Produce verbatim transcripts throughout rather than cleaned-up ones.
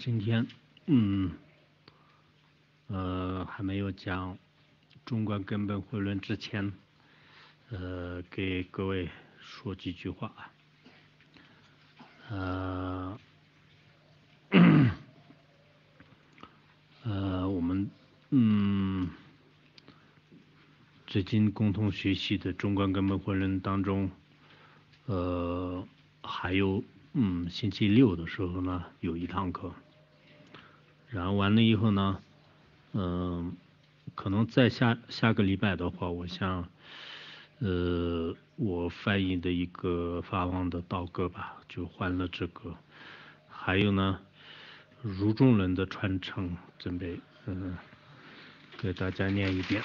今天，嗯，呃，还没有讲中观根本回论之前，呃，给各位说几句话。呃，呃，我们嗯，最近共同学习的中观根本回论当中，呃，还有嗯，星期六的时候呢，有一堂课。然后完了以后呢，嗯、呃，可能在下下个礼拜的话，我想，呃，我翻译的一个法王的道歌吧，就换了这个，还有呢，儒中人的传承，准备嗯、呃，给大家念一遍。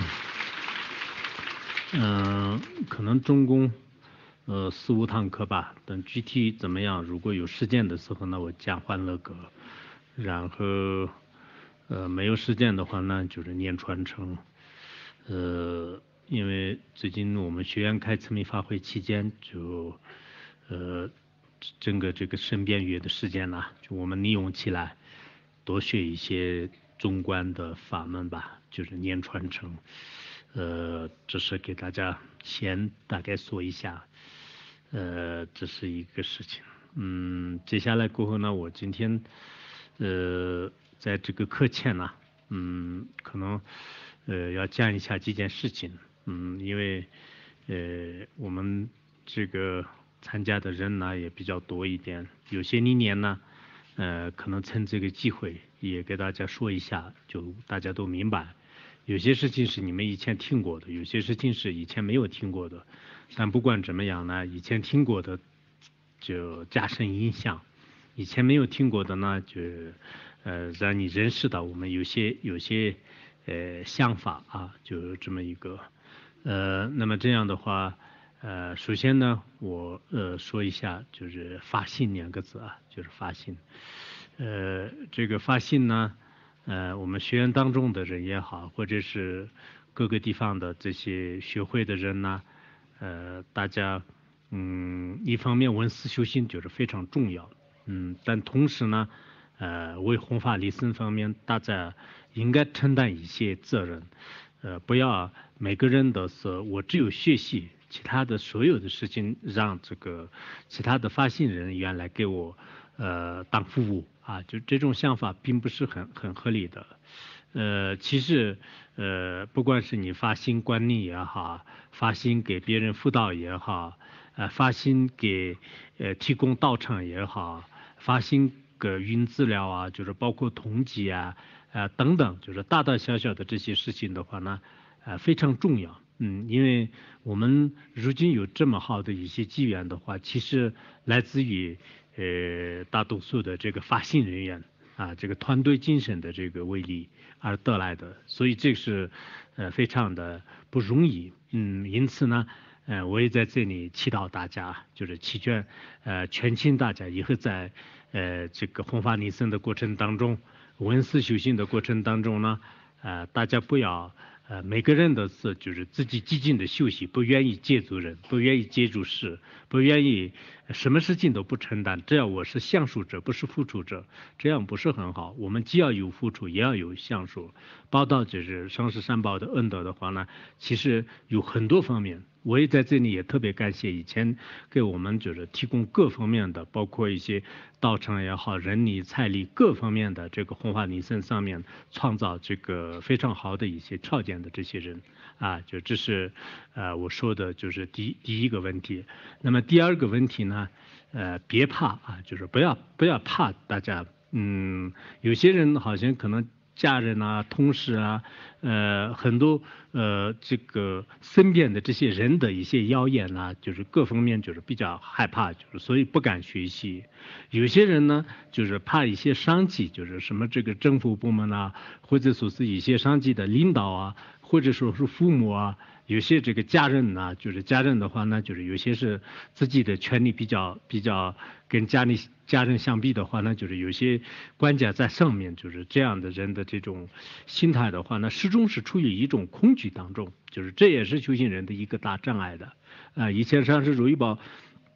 嗯、呃，可能中共呃四五堂课吧，等具体怎么样，如果有时间的时候呢，我讲欢乐歌，然后。呃，没有时间的话呢，就是念传承。呃，因为最近我们学院开慈密法会期间，就呃整个这个申辩月的时间呢，就我们利用起来，多学一些中观的法门吧，就是念传承。呃，这是给大家先大概说一下，呃，这是一个事情。嗯，接下来过后呢，我今天呃。在这个课前呢，嗯，可能呃要讲一下几件事情，嗯，因为呃我们这个参加的人呢也比较多一点，有些理念呢，呃可能趁这个机会也给大家说一下，就大家都明白。有些事情是你们以前听过的，有些事情是以前没有听过的，但不管怎么样呢，以前听过的就加深印象，以前没有听过的呢就。呃，让你认识到我们有些有些呃想法啊，就这么一个呃，那么这样的话，呃，首先呢，我呃说一下就是发心两个字啊，就是发心。呃，这个发心呢，呃，我们学院当中的人也好，或者是各个地方的这些学会的人呢，呃，大家嗯，一方面闻思修心就是非常重要，嗯，但同时呢。呃，为弘法利生方面，大家应该承担一些责任，呃，不要每个人都是我只有学习，其他的所有的事情让这个其他的发心人员来给我呃当服务啊，就这种想法并不是很很合理的。呃，其实呃，不管是你发心管理也好，发心给别人辅导也好，呃，发心给呃提供道场也好，发心。个云资料啊，就是包括统计啊，呃等等，就是大大小小的这些事情的话呢，呃非常重要。嗯，因为我们如今有这么好的一些机缘的话，其实来自于呃大多数的这个发心人员啊，这个团队精神的这个威力而得来的，所以这是呃非常的不容易。嗯，因此呢。呃，我也在这里祈祷大家，就是祈愿，呃，劝请大家以后在呃这个弘法利生的过程当中，闻思修行的过程当中呢，呃，大家不要呃每个人都是就是自己激进的修习，不愿意借助人，不愿意借助事，不愿意什么事情都不承担，这样我是享受者，不是付出者，这样不是很好。我们既要有付出，也要有享受。报道就是上师三宝的恩德的话呢，其实有很多方面。我也在这里也特别感谢以前给我们就是提供各方面的，包括一些道场也好、人力、财力各方面的这个弘法利生上面创造这个非常好的一些条件的这些人啊，就这是呃我说的就是第第一个问题。那么第二个问题呢，呃别怕啊，就是不要不要怕大家，嗯，有些人好像可能。家人啊，同事啊，呃，很多呃，这个身边的这些人的一些谣言啊，就是各方面就是比较害怕，就是所以不敢学习。有些人呢，就是怕一些商机，就是什么这个政府部门啊，或者说是一些商机的领导啊，或者说是父母啊。有些这个家人呢，就是家人的话呢，就是有些是自己的权利比较比较跟家里家人相比的话呢，就是有些官家在上面，就是这样的人的这种心态的话呢，始终是处于一种恐惧当中，就是这也是修行人的一个大障碍的。啊、呃，以前上师如意宝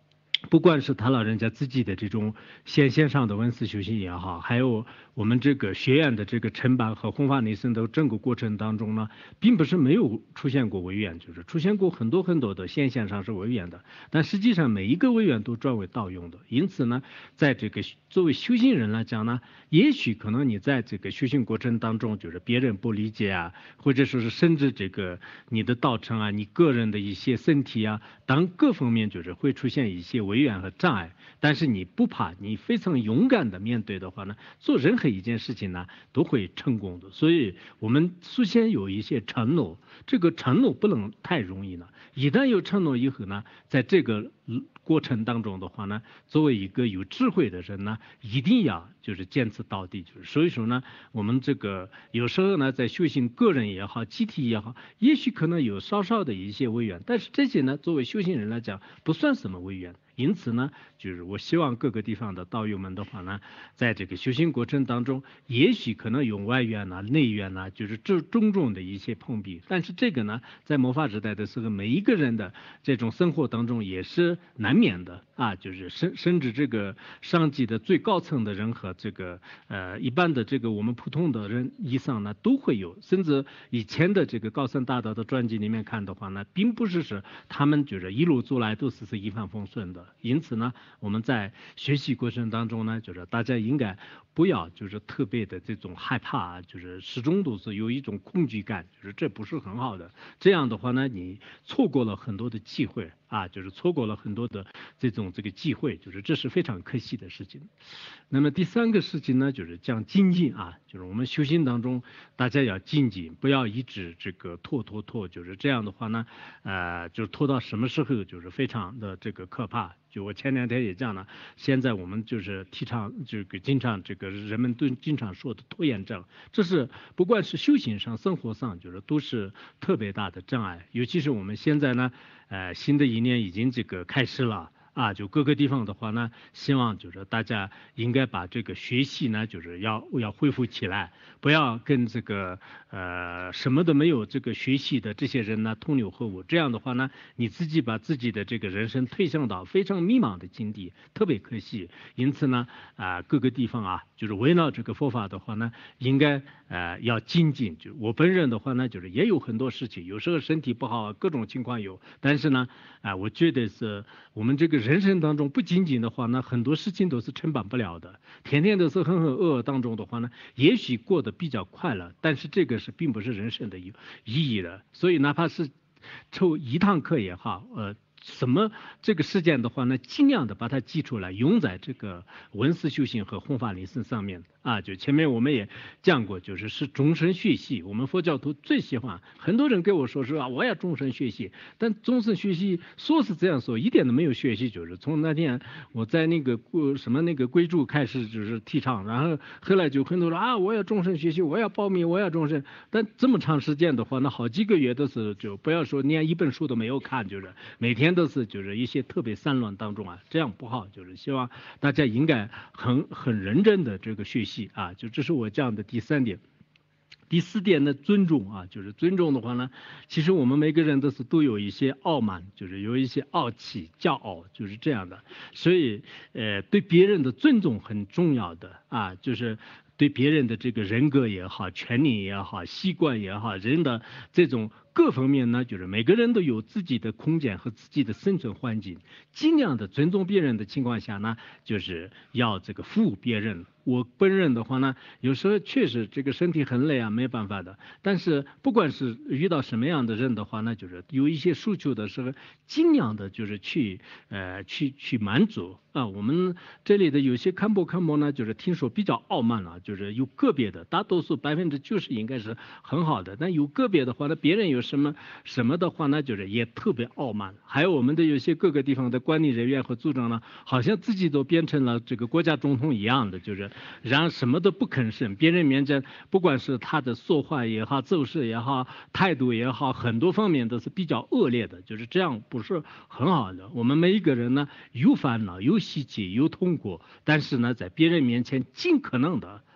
不管是他老人家自己的这种线线上的文字修行也好，还有我们这个学院的这个承办和弘法利生的整个过程当中呢，并不是没有出现过违缘，就是出现过很多很多的线线上是违缘的，但实际上每一个违缘都转为道用的。因此呢，在这个作为修行人来讲呢，也许可能你在这个修行过程当中，就是别人不理解啊，或者说是甚至这个你的道程啊，你个人的一些身体啊，当各方面就是会出现一些违缘和障碍，但是你不怕，你非常勇敢的面对的话呢，做任何一件事情呢都会成功的。所以我们首先有一些承诺，这个承诺不能太容易了，一旦有承诺以后呢，在这个过程当中的话呢，作为一个有智慧的人呢，一定要就是坚持到底。就是所以说呢，我们这个有时候呢，在修行个人也好，集体也好，也许可能有稍稍的一些违缘，但是这些呢，作为修行人来讲，不算什么违缘。因此呢，就是我希望各个地方的道友们的话呢，在这个修行过程当中，也许可能有外缘呐、内缘呐，就是这种种的一些碰壁。但是这个呢，在末法时代的时候，每一个人的这种生活当中也是难免的啊，就是甚甚至这个上级的最高层的人和这个呃一般的这个我们普通的人以上呢都会有，甚至以前的这个高僧大德的传记里面看的话呢，并不是是他们就是一路走来都是是一帆风顺的。因此呢，我们在学习过程当中呢，就是大家应该不要就是特别的这种害怕，就是始终都是有一种恐惧感，就是这不是很好的。这样的话呢，你错过了很多的机会啊，就是错过了很多的这种这个机会，就是这是非常可惜的事情。那么第三个事情呢，就是讲精进啊，就是我们修行当中大家要精进，不要一直这个拖拖拖，就是这样的话呢，呃，就拖到什么时候就是非常的这个可怕。就我前两天也讲了，现在我们就是提倡这个经常这个人们都经常说的拖延症，这是不管是修行上、生活上，就是都是特别大的障碍。尤其是我们现在呢，呃，新的一年已经这个开始了。啊，就各个地方的话呢，希望就是大家应该把这个学习呢，就是要要恢复起来，不要跟这个呃什么都没有这个学习的这些人呢同流合污。这样的话呢，你自己把自己的这个人生推向到非常迷茫的境地，特别可惜。因此呢，啊、呃、各个地方啊，就是围绕这个佛法的话呢，应该呃要精进。就我本人的话呢，就是也有很多事情，有时候身体不好，各种情况有，但是呢，啊、呃、我觉得是我们这个人生当中不仅仅的话呢，很多事情都是承办不了的。天天都是浑浑噩噩当中的话呢，也许过得比较快乐，但是这个是并不是人生的意义的。所以哪怕是抽一堂课也好，呃。什么这个事件的话呢，尽量的把它记出来，用在这个文思修行和弘法利生上面啊。就前面我们也讲过，就是是终身学习。我们佛教徒最喜欢，很多人跟我说是啊，我要终身学习，但终身学习说是这样说，一点都没有学习。就是从那天我在那个什么那个归注开始就是提倡，然后后来就很多人啊，我要终身学习，我要报名，我要终身。但这么长时间的话，那好几个月都是就不要说连一本书都没有看，就是每天都是就是一些特别散乱当中啊，这样不好。就是希望大家应该很很认真的这个学习啊，就这是我讲的第三点。第四点呢，尊重啊，就是尊重的话呢，其实我们每个人都是都有一些傲慢，就是有一些傲气、骄傲，就是这样的。所以呃，对别人的尊重很重要的啊，就是对别人的这个人格也好、权利也好、习惯也好，人的这种各方面呢，就是每个人都有自己的空间和自己的生存环境，尽量的尊重别人的情况下呢，就是要这个服务别人。我本人的话呢，有时候确实这个身体很累啊，没办法的。但是不管是遇到什么样的人的话呢，就是有一些诉求的时候，尽量的就是去呃去去满足啊。我们这里的有些堪布堪布呢，就是听说比较傲慢了，就是有个别的，大多数百分之九十应该是很好的，但有个别的话呢，别人有什么什么的话呢，就是也特别傲慢。还有我们的有些各个地方的管理人员和组长呢，好像自己都变成了这个国家总统一样的，就是然后什么都不吭声，别人面前不管是他的说话也好、做事也好、态度也好，很多方面都是比较恶劣的，就是这样不是很好的。我们每一个人呢，有烦恼、有习气、有痛苦，但是呢，在别人面前尽可能的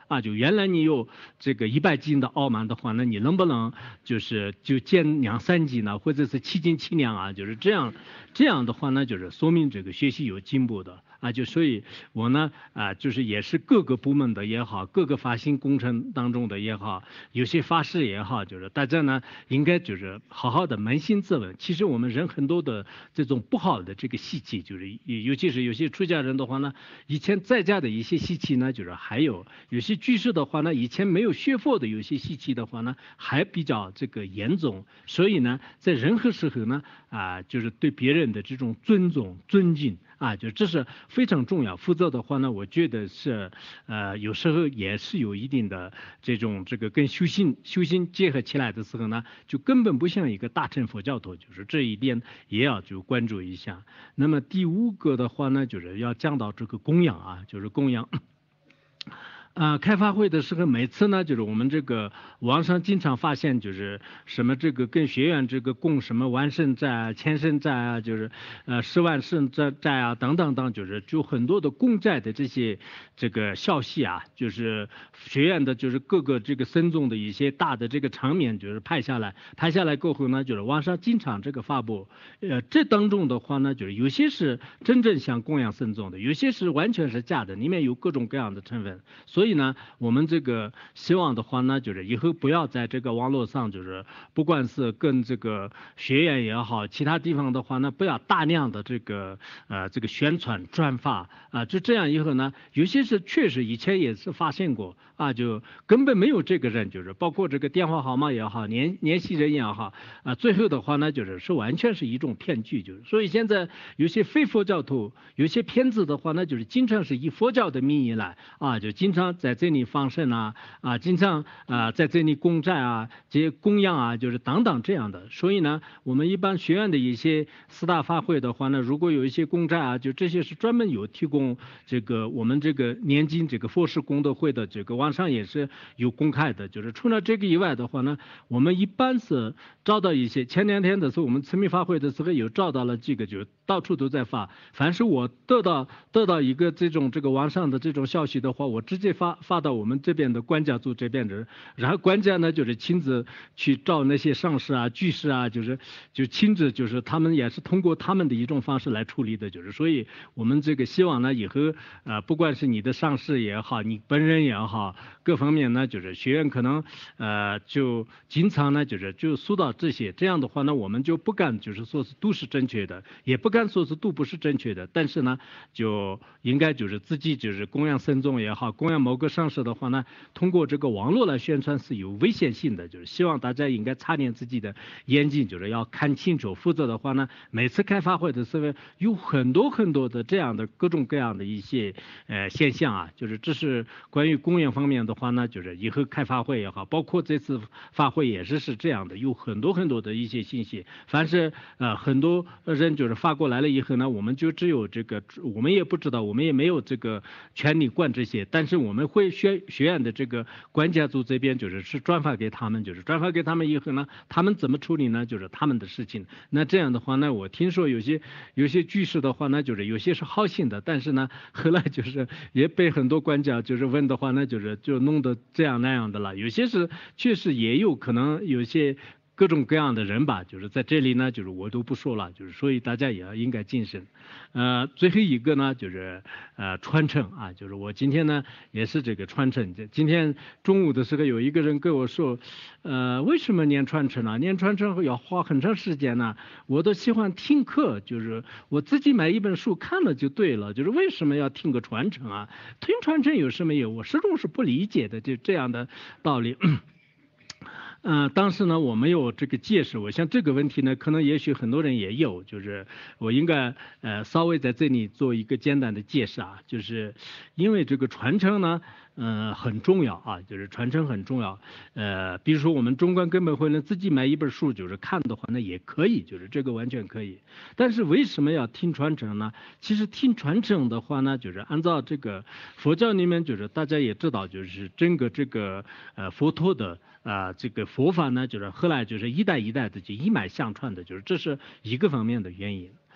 啊，就原来你有这个一百斤的傲慢的话，那你能不能就是就减两三斤呢，或者是七斤七两啊？就是这样，这样的话呢，就是说明这个学习有进步的啊。就所以，我呢啊，就是也是各个部门的也好，各个发行工程当中的也好，有些法师也好，就是大家呢应该就是好好的扪心自问。其实我们人很多的这种不好的这个习气，就是尤其是有些出家人的话呢，以前在家的一些习气呢，就是还有有些居士的话呢，以前没有学佛的有些习气的话呢，还比较这个严重。所以呢，在任何时候呢，啊，就是对别人的这种尊重、尊敬啊，就这是非常重要。否则的话呢，我觉得是呃，有时候也是有一定的这种这个跟修行修行结合起来的时候呢，就根本不像一个大乘佛教徒，就是这一点也要就关注一下。那么第五个的话呢，就是要讲到这个供养啊，就是供养。啊，开发会的时候，每次呢，就是我们这个网上经常发现，就是什么这个跟学院这个供什么万圣债啊、千圣债啊，就是呃十万圣债债啊等等等，就是就很多的公债的这些这个消息啊，就是学院的，就是各个这个僧众的一些大的这个场面，就是拍下来，拍下来过后呢，就是网上经常这个发布，呃，这当中的话呢，就是有些是真正想供养僧众的，有些是完全是假的，里面有各种各样的成分，所以。所以呢，我们这个希望的话呢，就是以后不要在这个网络上，就是不管是跟这个学院也好，其他地方的话呢，不要大量的这个呃这个宣传转发啊，就这样以后呢，有些是确实以前也是发现过啊，就根本没有这个人，就是包括这个电话号码也好，联联系人也好啊，最后的话呢，就是是完全是一种骗局，就是所以现在有些非佛教徒，有些骗子的话呢，就是经常是以佛教的名义来啊，就经常。在这里放生啊啊，经常啊在这里供债啊，这些供养啊，就是等等这样的。所以呢，我们一般学院的一些四大法会的话呢，如果有一些供债啊，就这些是专门有提供这个我们这个年金这个佛事功德会的这个网上也是有公开的。就是除了这个以外的话呢，我们一般是找到一些前两天的时候，我们慈密法会的时候有找到了这个，就到处都在发。凡是我得到得到一个这种这个网上的这种消息的话，我直接发。发发到我们这边的管家组这边的，然后管家呢就是亲自去找那些上士啊、居士啊，就是就亲自就是他们也是通过他们的一种方式来处理的，就是所以我们这个希望呢以后呃不管是你的上士也好，你本人也好，各方面呢就是学院可能呃就经常呢就是就疏导这些，这样的话呢我们就不敢就是说是都是正确的，也不敢说是都不是正确的，但是呢就应该就是自己就是供养僧众也好，供养某个上师的话呢，通过这个网络来宣传是有危险性的，就是希望大家应该擦亮自己的眼睛，就是要看清楚，否则的话呢，每次开发会的时候有很多很多的这样的各种各样的一些呃现象啊，就是这是关于供养方面的话呢，就是以后开发会也好，包括这次发会也是是这样的，有很多很多的一些信息，凡是呃很多人就是发过来了以后呢，我们就只有这个，我们也不知道，我们也没有这个权利管这些，但是我们会学学院的这个管家组这边就是是转发给他们，就是转发给他们以后呢，他们怎么处理呢？就是他们的事情。那这样的话呢，我听说有些有些居士的话呢，就是有些是好心的，但是呢，后来就是也被很多管家就是问的话呢，就是就弄得这样那样的了。有些是确实也有可能有些。各种各样的人吧，就是在这里呢，就是我都不说了，就是所以大家也要应该谨慎。呃，最后一个呢，就是呃传承啊，就是我今天呢也是这个传承。今天中午的时候有一个人跟我说，呃，为什么念传承啊？念传承要花很长时间呢？我都喜欢听课，就是我自己买一本书看了就对了，就是为什么要听个传承啊？听传承有什么用？我始终是不理解的，就这样的道理。嗯、呃，当时呢我没有这个解释，我想这个问题呢，可能也许很多人也有，就是我应该呃稍微在这里做一个简单的解释啊，就是因为这个传承呢，呃很重要啊，就是传承很重要，呃，比如说我们中观根本会呢自己买一本书就是看的话呢也可以，就是这个完全可以，但是为什么要听传承呢？其实听传承的话呢，就是按照这个佛教里面就是大家也知道，就是整个这个呃佛陀的。啊、呃，这个佛法呢，就是后来就是一代一代的就一脉相传的，就是这是一个方面的原因。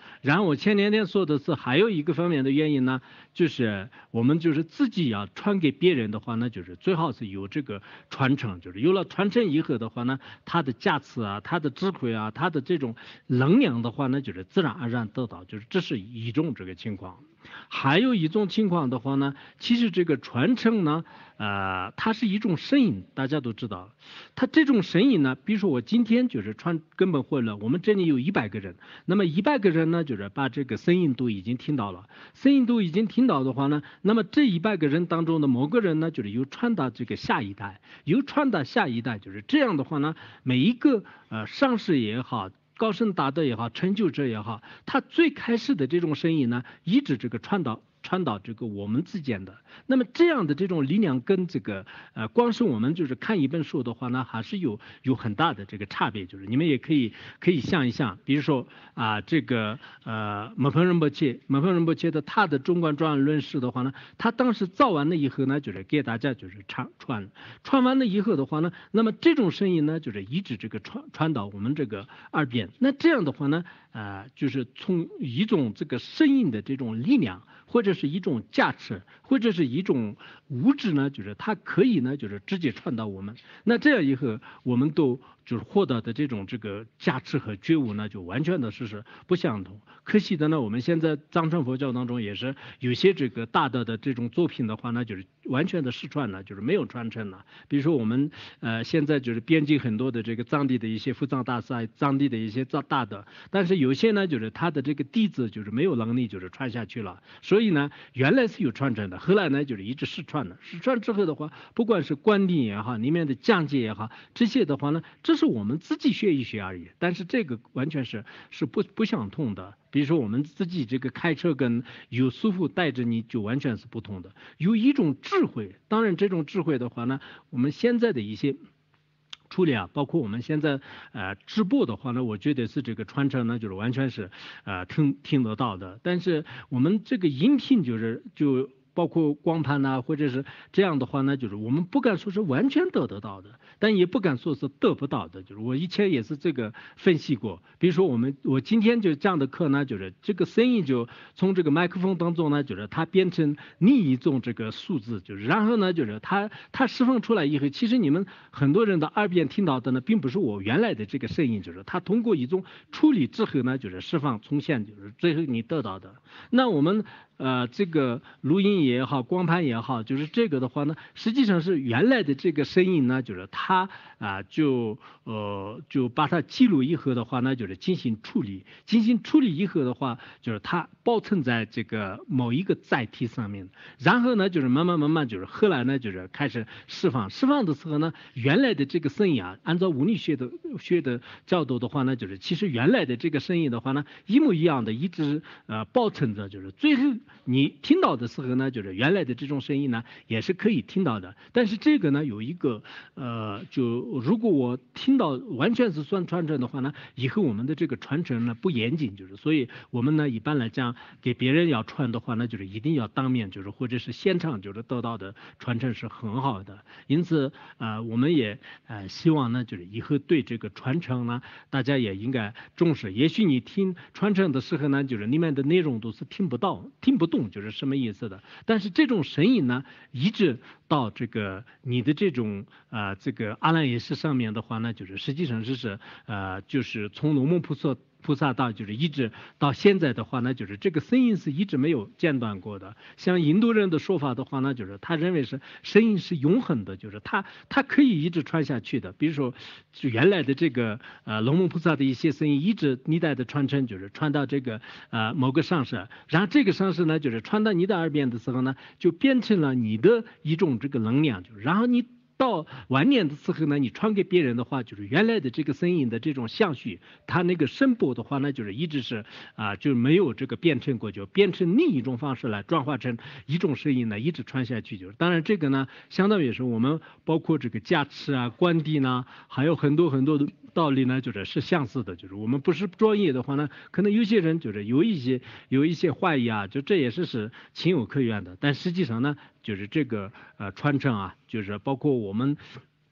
然后我前两天说的是还有一个方面的原因呢，就是我们就是自己要传给别人的话呢，就是最好是有这个传承，就是有了传承以后的话呢，它的价值啊，它的智慧啊，它的这种能量的话呢，就是自然而然得到，就是这是一种这个情况。还有一种情况的话呢，其实这个传承呢，呃，它是一种声音，大家都知道，它这种声音呢，比如说我今天就是传根本会了，我们这里有一百个人，那么一百个人呢，就是把这个声音都已经听到了，声音都已经听到的话呢，那么这一百个人当中的某个人呢，就是又传到这个下一代，又传到下一代，就是这样的话呢，每一个呃上市也好。高深大德也好，成就者也好，他最开始的这种声音呢，一直这个传导传导这个我们之间的。那么这样的这种力量跟这个呃，光是我们就是看一本书的话呢，还是有有很大的这个差别。就是你们也可以可以想一想，比如说啊、呃，这个呃，摩彭仁波切，摩彭仁波切的他的中观专论释的话呢，他当时造完了以后呢，就是给大家就是传传传完了以后的话呢，那么这种声音呢，就是一直这个传传到我们这个耳边。那这样的话呢，呃，就是从一种这个声音的这种力量，或者是一种价值，或者是一种物质呢，就是它可以呢，就是直接传到我们。那这样以后，我们都就是获得的这种这个价值和觉悟呢，就完全的是是不相同。可惜的呢，我们现在藏传佛教当中也是有些这个大的的这种作品的话呢，就是完全的失传了，就是没有传承了。比如说我们呃现在就是编辑很多的这个藏地的一些佛藏大师，藏地的一些藏大的，但是有些呢就是他的这个弟子就是没有能力就是传下去了，所以呢原来是有传承的，后来呢就是一直失传了。失传之后的话，不管是观点也好，里面的讲解也好，这些的话呢，这是我们自己学一学而已，但是这个完全是是不不相同的。比如说我们自己这个开车跟有师傅带着你就完全是不同的，有一种智慧。当然这种智慧的话呢，我们现在的一些处理啊，包括我们现在呃直播的话呢，我觉得是这个传承呢，就是完全是呃听听得到的。但是我们这个音频就是就包括光盘呐、啊，或者是这样的话呢，就是我们不敢说是完全得得到的，但也不敢说是得不到的。就是我以前也是这个分析过，比如说我们我今天就这样的课呢，就是这个声音就从这个麦克风当中呢，就是它变成另一种这个数字，就是然后呢，就是它它释放出来以后，其实你们很多人的耳边听到的呢，并不是我原来的这个声音，就是它通过一种处理之后呢，就是释放重现，就是最后你得到的。那我们呃这个录音也好，光盘也好，就是这个的话呢，实际上是原来的这个声音呢，就是它啊、呃、就呃就把它记录以后的话呢，就是进行处理，进行处理以后的话，就是它保存在这个某一个载体上面，然后呢就是慢慢慢慢就是后来呢就是开始释放，释放的时候呢，原来的这个声音啊，按照物理学的学的角度的话呢，就是其实原来的这个声音的话呢，一模一样的，一直呃保存着，就是最后你听到的时候呢，就是原来的这种声音呢，也是可以听到的。但是这个呢，有一个呃，就如果我听到完全是算传承的话呢，以后我们的这个传承呢不严谨，就是所以我们呢一般来讲给别人要传的话呢，就是一定要当面就是或者是现场就是得到的传承是很好的。因此呃，我们也呃希望呢，就是以后对这个传承呢，大家也应该重视。也许你听传承的时候呢，就是里面的内容都是听不到、听不懂，就是什么意思的。但是这种声音呢，一直到这个你的这种呃这个阿赖耶识上面的话呢，就是实际上就是呃就是从龙门菩萨。菩萨道就是一直到现在的话呢，就是这个声音是一直没有间断过的。像印度人的说法的话呢，就是他认为是声音是永恒的，就是他他可以一直传下去的。比如说，就原来的这个呃龙门菩萨的一些声音，一直历代的传承，就是传到这个呃某个上师，然后这个上师呢，就是传到你的耳边的时候呢，就变成了你的一种这个能量，就然后你。到晚年的时候呢，你传给别人的话，就是原来的这个声音的这种相续，它那个声波的话呢，就是一直是啊、呃，就没有这个变成过，就变成另一种方式来转化成一种声音呢，一直传下去。就是当然这个呢，相当于是我们包括这个加持啊、观地呢，还有很多很多的道理呢，就是是相似的。就是我们不是专业的话呢，可能有些人就是有一些有一些怀疑啊，就这也是是情有可原的。但实际上呢，就是这个呃传承啊，就是包括我们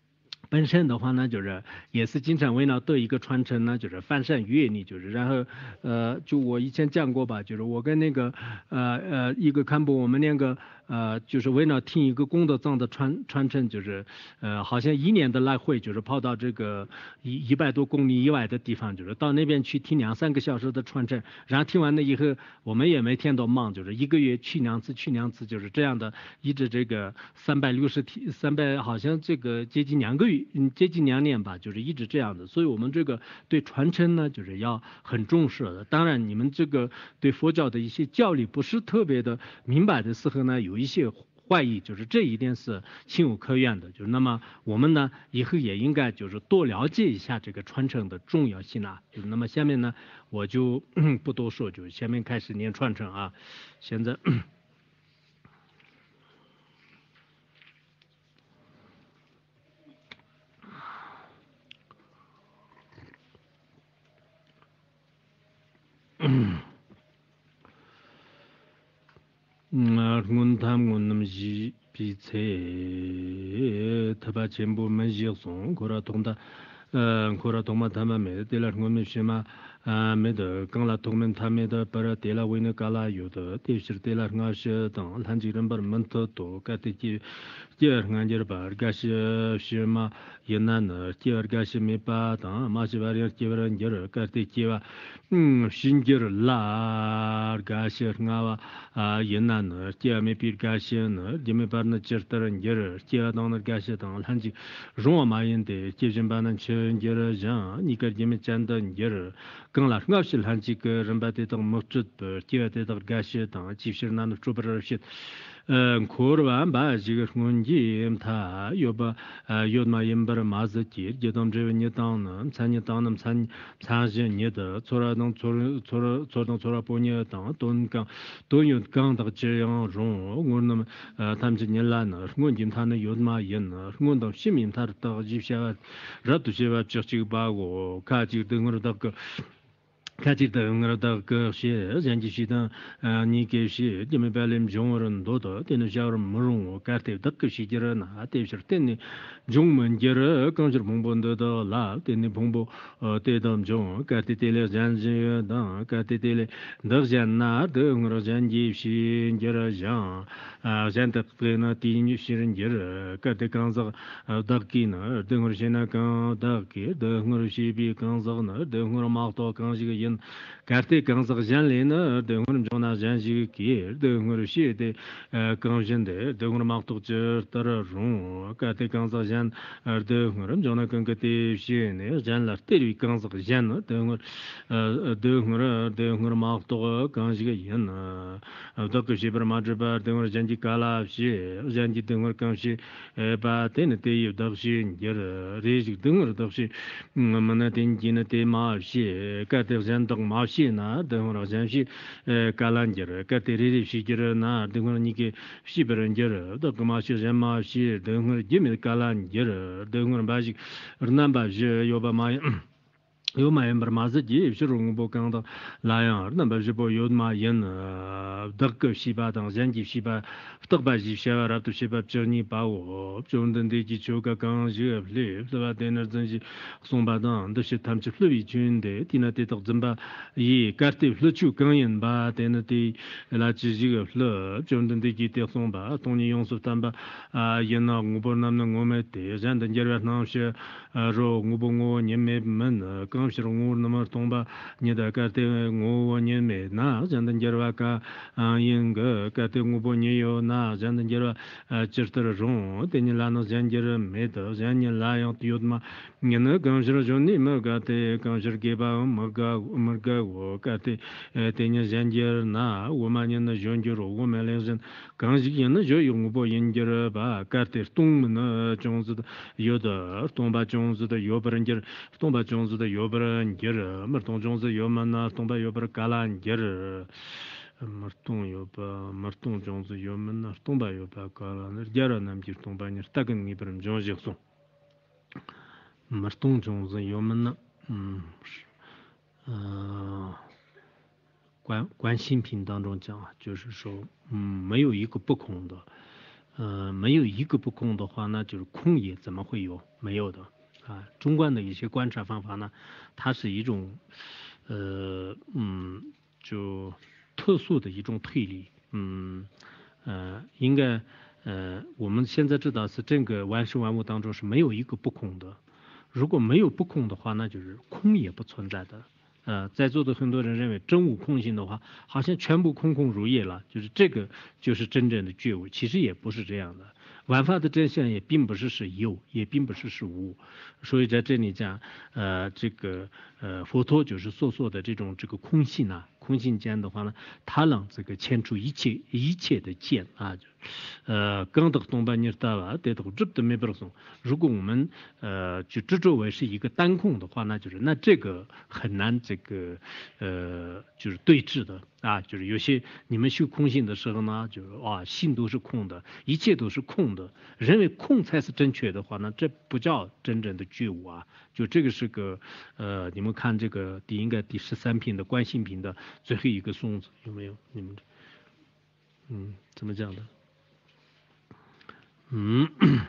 本身的话呢，就是也是经常为了对一个传承呢，就是翻山越岭，就是然后呃，就我以前讲过吧，就是我跟那个呃呃一个干部，我们那个呃就是为了听一个功德藏的传传承，就是呃好像一年的来回，就是跑到这个一一百多公里以外的地方，就是到那边去听两三个小时的传承，然后听完了以后，我们也每天都忙，就是一个月去两次，去两次，就是这样的，一直这个三百六十天，三百好像这个接近两个月。嗯，接近两年吧，就是一直这样的，所以我们这个对传承呢，就是要很重视的。当然，你们这个对佛教的一些教理不是特别的明白的时候呢，有一些怀疑，就是这一点是情有可原的。就是那么我们呢，以后也应该就是多了解一下这个传承的重要性啊。就是那么下面呢，我就不多说，就是下面开始念传承啊。现在。ngun tham ngun nam ji pi ce thaba chenpo man ji song kora tongda kora tongma thama me de la ngom me shema me de kang la tong men thame de para de la win ka la yu de de shir de la nga she dang lan ji ren bar man to to ka te ji je nga jer bar ga she shema yin na ne je ga she me pa dang ma shi bar ye je bar jer ka te ji wa shin jer la ga she nga wa 아 옛날에 제가 비가시는 제가 바르는 저터는 저를 제가 당는 가시던 한지 로마인데 제전반은 전저자 니가 제가 잔던 저를更了없이 한지 그 름바데던 못듯 제가 되던 가시던 집시는 주버르시 어 코르반 바지가 군지 다 요바 요마 임버 마즈지 제동 제니 당는 산이 당는 산 산전이다 조라동 조라 조라 조동 조라 보니 당 돈강 돈요 강다 제양 종 원놈 탐진일라나 군짐 타는 요마 연 군도 시민 타르다 집샤 라도 제바 저치 바고 가지 등으로 덕 kachi da ngara da ge xie zhen ji xi da ni ge xi de me ba lim jong ren do do de ne xiao ren mo rong ka te da ge xi ji re na de xi de ni jong men ji re gang zhi bong bon de de la de ni bong bo de dam jong ka te te le zhen ji da ka te te le de zhen na de ngara zhen ji xi ji re zhang zhen de pe na ti ni xi ren ji re ka te gang za da ki na de ngara xi na gang da ki de ngara xi bi gang za na de ngara ma to gang ji ge Karte Kansag Janlina, the Hunam Jona Janji Kier, the Hurushi, the Kanjende, the Hunamakto Tara Rum, Kate Kansag Jan, the Huram Jona Kankati Shine, Jan Lateri Kansag Jan, the Hura, the Hunamakto Kanjiga Yan, Doctor Shibra Madriba, the Janji Kala, she, Janji Dungur Kanshi, Batenity, Dapshin, Yera, Rizik Dungur Dapshi, Manatin Jinate Ma, she, Kate Zandong Ma shi na, the Hura Janshi, Kalanger, Kate Riri Shijera na, the Huniki Shiberanger, the Kamashi Zama shi, the Hura Jimmy Kalanger, the Hura Baji, Namba Yoba Maya. 有买人马自己是中国刚到来样，那么是不有嘛人呃，德国西巴当人机西巴，德巴西西巴拉都西巴叫你把我，中等的基础个刚学历，对吧？在那真是松巴当，都是他们去福利军的，在那得到怎么以改的福就刚人吧，在那的来自己个福，中等的基础松巴，当年用说他们啊，人那我不那么我们的，人等家人那些呃，说我不我你们们。 刚是我那么东巴，你的个的我年没那，真的就是话个啊，应个个的我不你有那，真的就是呃，就是的种，的你拉那真就是没得，真你拉样有嘛，你那刚是说你们个的刚是给吧，么个么个我个的呃，的你真就是那，我们人那真就是我们来人，刚是人那就用我不人就是吧，个的东门那种子的有的，东巴种子的有不人就是东巴种子的有。 yober marton jonze yomana tomba yober kalan ger marton yoba marton jonze yomana tomba yoba kalan ger nam jir tomba nir tagen ni brim jonze so marton jonze yomana 呃观观心品当中讲啊，就是说，嗯，没有一个不空的， 呃，没有一个不空的话，那就是空也怎么会有？没有的啊。中观的一些观察方法呢，它是一种呃嗯就特殊的一种推理，嗯呃应该呃我们现在知道是整个万事万物当中是没有一个不空的，如果没有不空的话，那就是空也不存在的。呃，在座的很多人认为真无空性的话，好像全部空空如也了，就是这个就是真正的觉悟。其实也不是这样的，万法的真相也并不是是有，也并不是是无。所以在这里讲，呃，这个呃佛陀就是所说的这种这个空性啊，空性见的话呢，它能这个牵出一切一切的见啊，呃，更得东半尼达了，得都这都没不送。如果我们呃就执着为是一个单空的话，那就是那这个很难这个呃就是对峙的啊，就是有些你们修空性的时候呢，就是啊性都是空的，一切都是空的，认为空才是正确的话呢，这不叫真正的觉悟啊。就这个是个呃，你们看这个第应该第十三品的观性品的最后一个颂子有没有？你们嗯怎么讲的？嗯。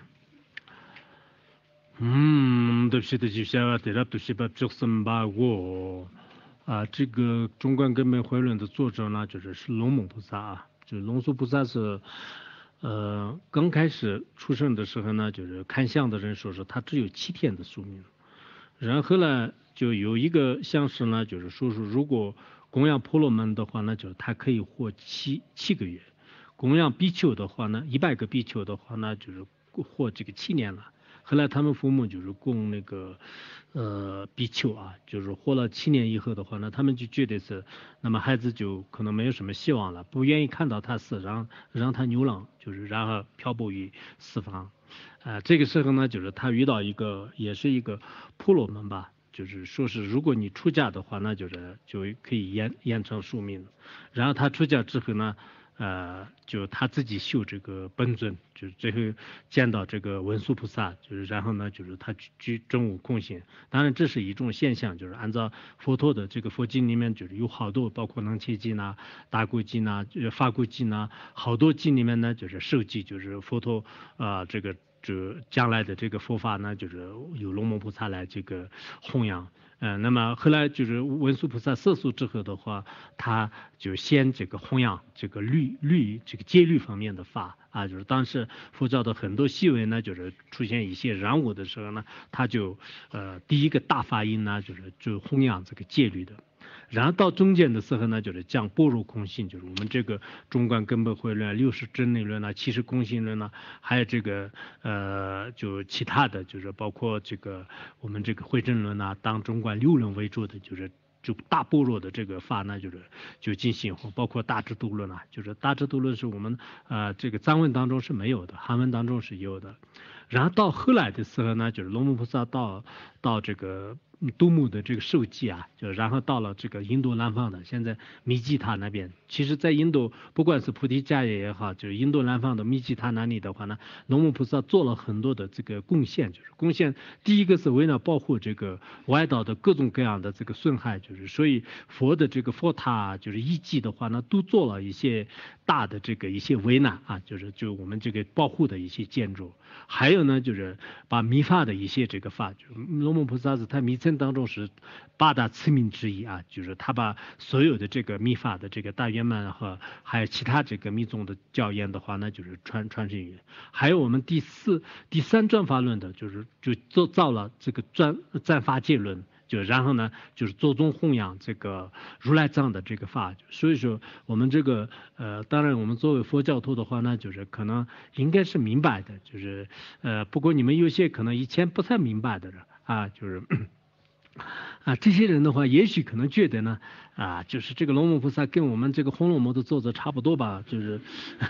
嗯，对不起，对不起，对了，对不起，把这什把我啊，这个中观根本回论的作者呢，就是是龙猛菩萨啊，就是龙树菩萨是呃刚开始出生的时候呢，就是看相的人说是他只有七天的寿命，然后呢就有一个相师呢，就是说是如果供养婆罗门的话呢，就是他可以活七七个月，供养比丘的话呢，一百个比丘的话呢，就是活这个七年了。后来他们父母就是供那个呃比丘啊，就是活了七年以后的话呢，他们就觉得是，那么孩子就可能没有什么希望了，不愿意看到他死，让让他流浪，就是然后漂泊于四方。啊、呃，这个时候呢，就是他遇到一个也是一个婆罗门吧。就是说是，如果你出家的话，那就是就可以延延长寿命。然后他出家之后呢，呃，就他自己修这个本尊，就是最后见到这个文殊菩萨，就是然后呢，就是他居真无空性。当然这是一种现象，就是按照佛陀的这个佛经里面，就是有好多，包括能切经呐、大果经呐、法果经呐，好多经里面呢，就是受记，就是佛陀啊、呃、这个。这将来的这个佛法呢，就是由龙蒙菩萨来这个弘扬。嗯、呃，那么后来就是文殊菩萨色素之后的话，他就先这个弘扬这个律律这个戒律方面的法啊，就是当时佛教的很多细微呢，就是出现一些染污的时候呢，他就呃第一个大法音呢，就是就弘扬这个戒律的。然后到中间的时候呢，就是讲般若空性，就是我们这个中观根本慧论、六十真理论呐、七十空性论呐，还有这个呃就其他的就是包括这个我们这个慧真论呐，当中观六论为主的就是。就大般若的这个法呢，就是就进行，包括大智度论啊，就是大智度论是我们呃这个藏文当中是没有的，汉文当中是有的。然后到后来的时候呢，就是龙母菩萨到到这个杜牧的这个受记啊，就然后到了这个印度南方的现在密吉他那边。其实，在印度不管是菩提迦叶也好，就是印度南方的密吉他那里的话呢，龙母菩萨做了很多的这个贡献，就是贡献第一个是为了保护这个外道的各种各样的这个损害，就是所以佛的这个佛塔就是遗迹的话呢，都做了一些大的这个一些围栏啊，就是就我们这个保护的一些建筑。还有呢，就是把密法的一些这个法，就龙母菩萨是他密乘当中是八大持名之一啊，就是他把所有的这个密法的这个大圆满和还有其他这个密宗的教言的话呢，就是传传承于。还有我们第四、第三转法论的，就是就做造了这个转转法界论。就然后呢，就是做宗弘扬这个如来藏的这个法，所以说我们这个呃，当然我们作为佛教徒的话呢，就是可能应该是明白的，就是呃，不过你们有些可能以前不太明白的人啊，就是。啊，这些人的话，也许可能觉得呢，啊，就是这个龙母菩萨跟我们这个《红楼梦》的作者差不多吧，就是，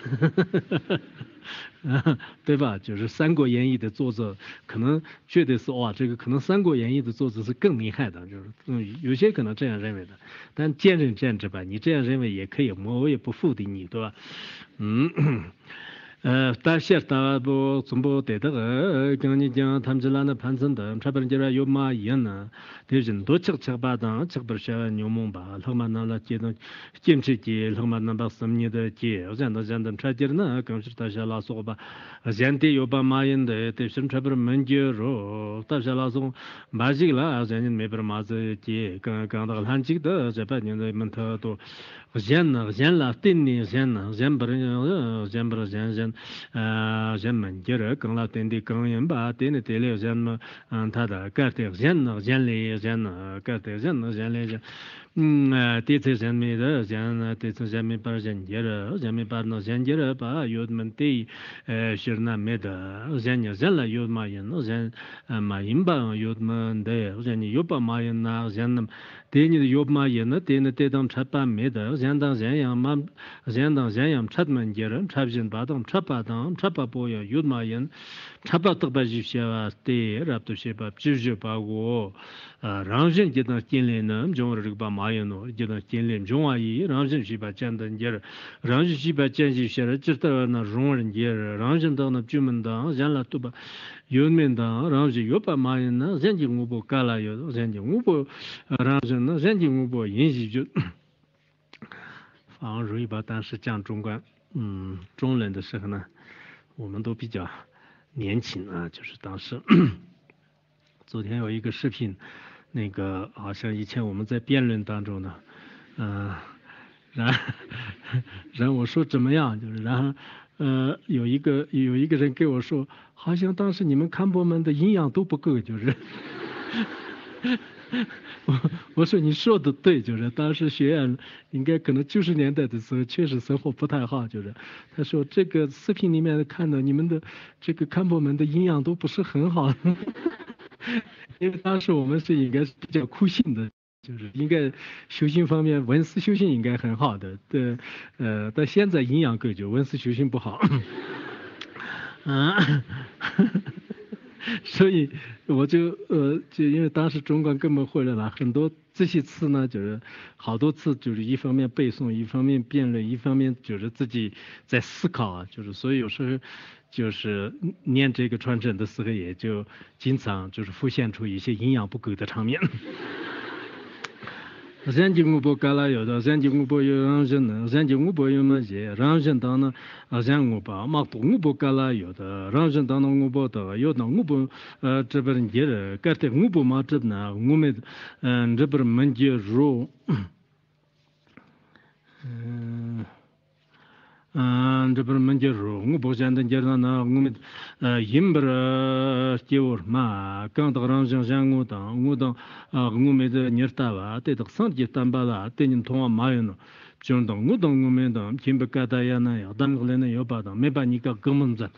啊，对吧？就是《三国演义》的作者可能觉得是哇，这个可能《三国演义》的作者是更厉害的，就是嗯，有些可能这样认为的，但见仁见智吧。你这样认为也可以，我我也不否定你，对吧？嗯。 呃，但是大不总不得的个，跟你讲，他们这那那盘子的，差不多就是有嘛一样呢，对人多吃吃吧当，吃不下牛毛吧，他们那了接到坚持接，他们那把什么年的接，我讲到讲到差点呢，更是大家拉说吧，现在有把嘛样的，对生差不多蛮久了，大家拉说马几了，现在没把嘛子接，刚刚到汉几的，这半年的门头多。现呢，现了定呢，现呢，现不是，现不是现现，呃，现门节儿更了定的更人吧，定的定了现么，嗯，他的改的现呢，现里现呢，改的现呢，现里现，嗯，呃，第次现没的现呢，第次现没把现节儿，现没把那现节儿把有的们对，呃，是那没的，现呢现了有嘛人，现，呃，嘛人吧有的们的，现呢有把嘛人呐，现那。对你的有嘛也那对那对当吃饭没得，现当现样嘛，现当现样吃门节人吃不进巴当吃巴当吃巴不要有嘛人，吃巴得巴就些哇对，然后些巴就就把我，呃，让人就当建立呢，就我这个把嘛人喏，就当建立中华一，让人去把简单节人，让人去把建设些人，知道那容人节人，让人当那居民当，现了都把。有面当，然后就有把嘛人呢，人家我不干了，有人家我不，然后呢，人家我不引起就，反而容易把当时讲中观，嗯，中人的时候呢，我们都比较年轻啊，就是当时，昨天有一个视频，那个好像以前我们在辩论当中呢，嗯、然然后我说怎么样，就是然后。呃，有一个有一个人跟我说，好像当时你们看博们的营养都不够，就是我我说你说的对，就是当时学院应该可能九十年代的时候确实生活不太好，就是他说这个视频里面看到你们的这个看博们的营养都不是很好，因为当时我们是应该是比较酷性的。就是应该修行方面，文思修行应该很好的，对，呃，但现在营养够就文思修行不好，啊，所以我就呃，就因为当时中观根本会了啦，很多这些词呢，就是好多次就是一方面背诵，一方面辩论，一方面就是自己在思考啊，就是所以有时候就是念这个传承的时候，也就经常就是浮现出一些营养不够的场面。人家我不干了有的，人家我不有让人呢，人家我不有么些，让人当呢，啊，人我不嘛多我不干了有的，让人当呢我不的，有的我不呃这边人家干的我不嘛这呢，我们嗯这边门节肉，嗯。嗯，这不是门节肉，我不现在节上呢，我们呃，因不是节物嘛，刚到让上上我当我当啊，我们这年大吧，对的上节单巴啦，对你同啊马样呢，就当我当我们当，前不干大呀那样，当个来呢要把当，没把你个根本子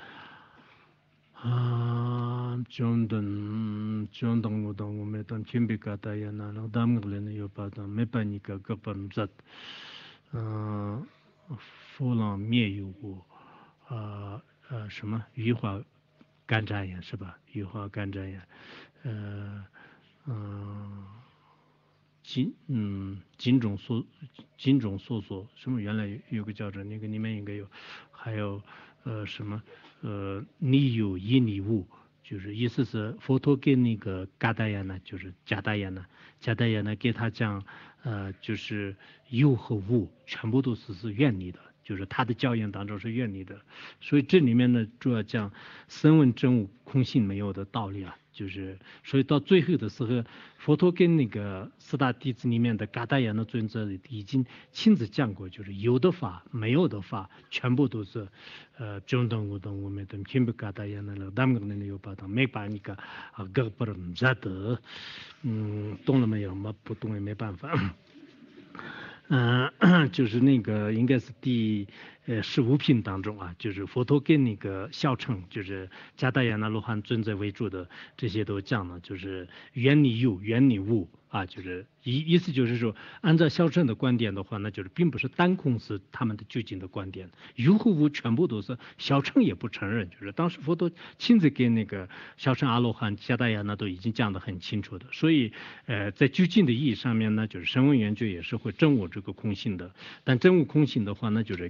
啊，就当就当我当我们当前不干大呀那，当个来呢要把当，没把你个根本子，嗯。佛朗灭有过，呃呃什么余化干扎眼是吧？余化干扎眼，呃嗯金嗯金种所金种所所什么原来有有个叫着那个里面应该有，还有呃什么呃你有一你无。就是意思是佛陀给那个嘎达呀呢，就是加达呀呢，加达呀呢给他讲，呃，就是有和无全部都是是愿力的，就是他的教言当中是愿力的，所以这里面呢主要讲声闻真悟空性没有的道理啊，就是所以到最后的时候，佛陀跟那个四大弟子里面的嘎达呀的尊者已经亲自讲过，就是有的法没有的法全部都是。呃，中等无等我们等全部嘎达呀那了，他们那里有把它没把你个啊个不能咋的，嗯，懂了没有嘛？不懂也没办法。嗯、呃，就是那个应该是第呃十五品当中啊，就是佛陀跟那个小乘，就是迦达雅那罗汉尊者为主的这些都讲了，就是远离有，远离无啊，就是意意思就是说，按照小乘的观点的话，那就是并不是单空是他们的究竟的观点，有和无全部都是小乘也不承认，就是当时佛陀亲自给那个小乘阿罗汉迦达雅那都已经讲得很清楚的，所以呃在究竟的意义上面呢，就是声闻缘觉也是会证悟这个空性的，但证悟空性的话，那就是跟大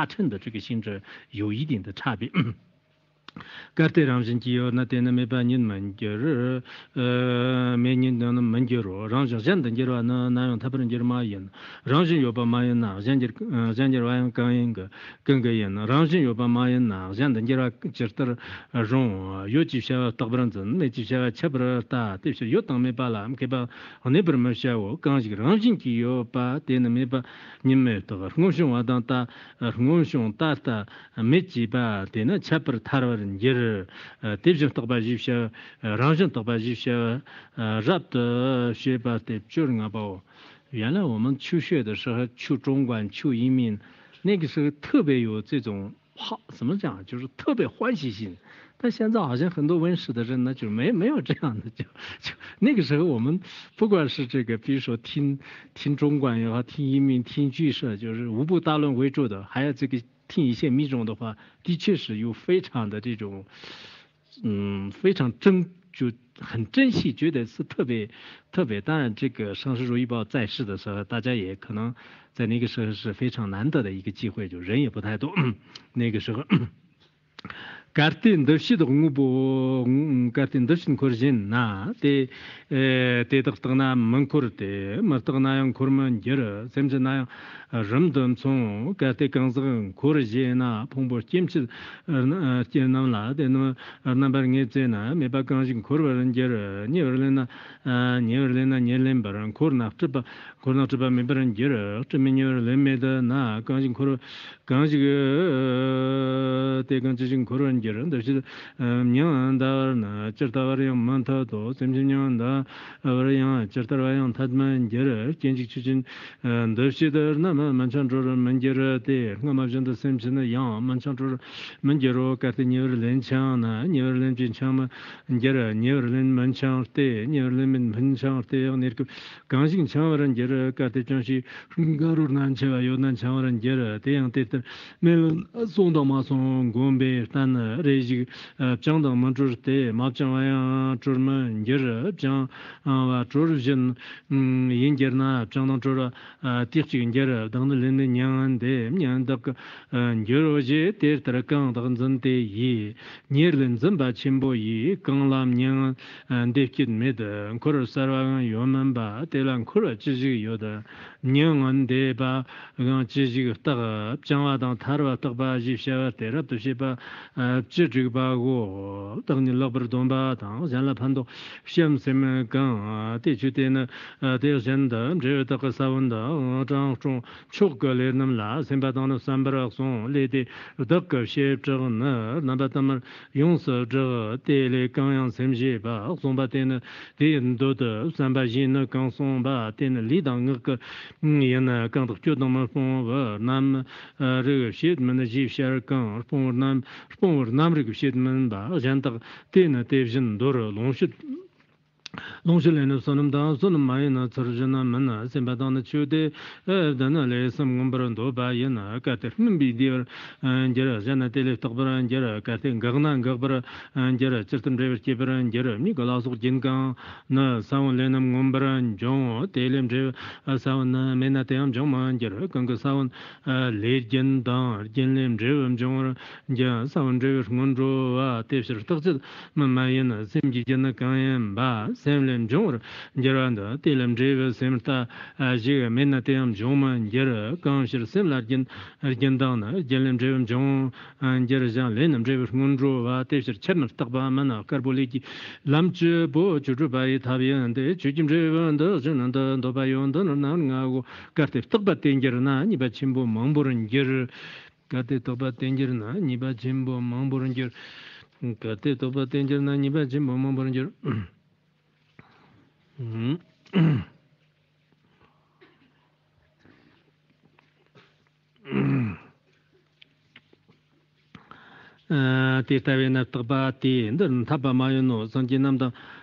成的这个性质有一定的差别。Karte ramshin kiyo na tena me pa nyin man kyer eh me nyin na man kyero ramshin jan den kyero na na yon tapren kyer ma yin ramshin yo pa ma yin na jan kyer jan kyer wa yang kan yin ga kan ga yin ramshin yo pa ma yin na jan den kyero chertar ron yo chi sha ta bran zan ne chi sha cha bra ta te shi yo tang me pa la ke ba ne bra ma sha wo kan ji ramshin kiyo pa tena me pa nyin me ta ngom shon wa dan ta ngom shon ta ta me chi ba tena cha bra tar yer tebjim taqba jibsha ranjin taqba jibsha rap的学吧的就是我包原来我们求学的时候求中管求移民那个时候特别有这种好怎么讲就是特别欢喜心但现在好像很多文史的人呢就没没有这样的就就那个时候我们不管是这个比如说听听中管也好听移民听剧社就是无不大论为主的还有这个听一些密宗的话的确是有非常的这种嗯非常珍就很珍惜觉得是特别特别当然这个上师如意报在世的时候大家也可能在那个时候是非常难得的一个机会就人也不太多那个时候Kartin dövşi de ngubo kartin dövşin korjin na te te taqtaqna mankur te martaqna yang korman ger semje na yang ramdam song kate kangzang korje na pongbo kimchi nam la de no nambar nge ze na me ba kangjin korban ger ni orlena ni orlena ni len baran korna tba korna tba me baran ger tme ni orlen me da na kangjin kor kangjin te kangjin koran ger dövşi 냥 다나 쩌다와리 만타도 셈심냥다 어리야 쩌다와양 타드만 ger genjik 추진 dövşider nama manchangzhor mangerate ngamajanda semchina yang manchangzhor mangero katnyer lenchang na nyer lenjin chama ger nyer len manchang te nyer len manchang te ner ganjing changwaran ger katne changshi garur nan chewa yonan changwaran ger te yang te mel songda ma song gombe tan reji 장당 만줄 때 막장와야 줄만 ger 장 와 줄진 음 인ger나 장당 줄 티치 ger 당들는 냥한데 냥답 ger 때 들어간 당전데 이 니르는 점바 침보이 강람 냥 데kit메드 코르 사랑 요만바 때랑 코르 지지 요다 냥한데 바 지지 따가 장와당 타르와 떡바 집샤와 때랍도 시바 지지 바고 당니 러버 돈바 당 잔라 판도 시험세면 강 대주대는 대전다 저다가 사원다 장중 축거래는 셈바당의 삼바락송 레디 덕거 셰브저는 나바담 용서 저 대레 강양 셈제바 송바테는 대인도的삼바진의 강송바 때는 리당 그 얘는 강도 교동만 봉어 남这个写们的记下更봉어 남 봉어 남这个写们吧现在电电信多了龙续龙실에는 선음다 선음 마이나 저르잖아 만나 셈바다는 추데 에다나 레섬 공부런도 바이나 까테 민비디어 안제라 자나 텔레 떡브라 안제라 까테 가그나 가브라 안제라 certum rever kebra 안제라 미글라스 진강 나 사원레는 공부런 종 텔렘 제 사원 메나테암 종만 안제라 강가 사원 레전다 진렘 제음 종 이제 사원 제ver 공조와 대시르 떡지 만마이나 셈지잖아 강엔 바 셈렘 종을 제란다 텔렘 제베 셈타 아지가 메나테암 종만 제르 강시르 셈라진 아르겐다나 젤렘 제음 종 안제르잔 레넴 제베 문조와 테시르 쳇르 딱바마나 카르볼리기 람츠 보 주주바이 타비안데 주짐 제반도 저난다 도바요온도 나나고 카르테 딱바텐제르나 니바 침보 멍보른 제르 카테 도바텐제르나 니바 침보 멍보른 제르 카테 도바텐제르나 니바 침보 멍보른 제르 음. 아, 티타베나 떡바티, 늘 타바마요노 선진남다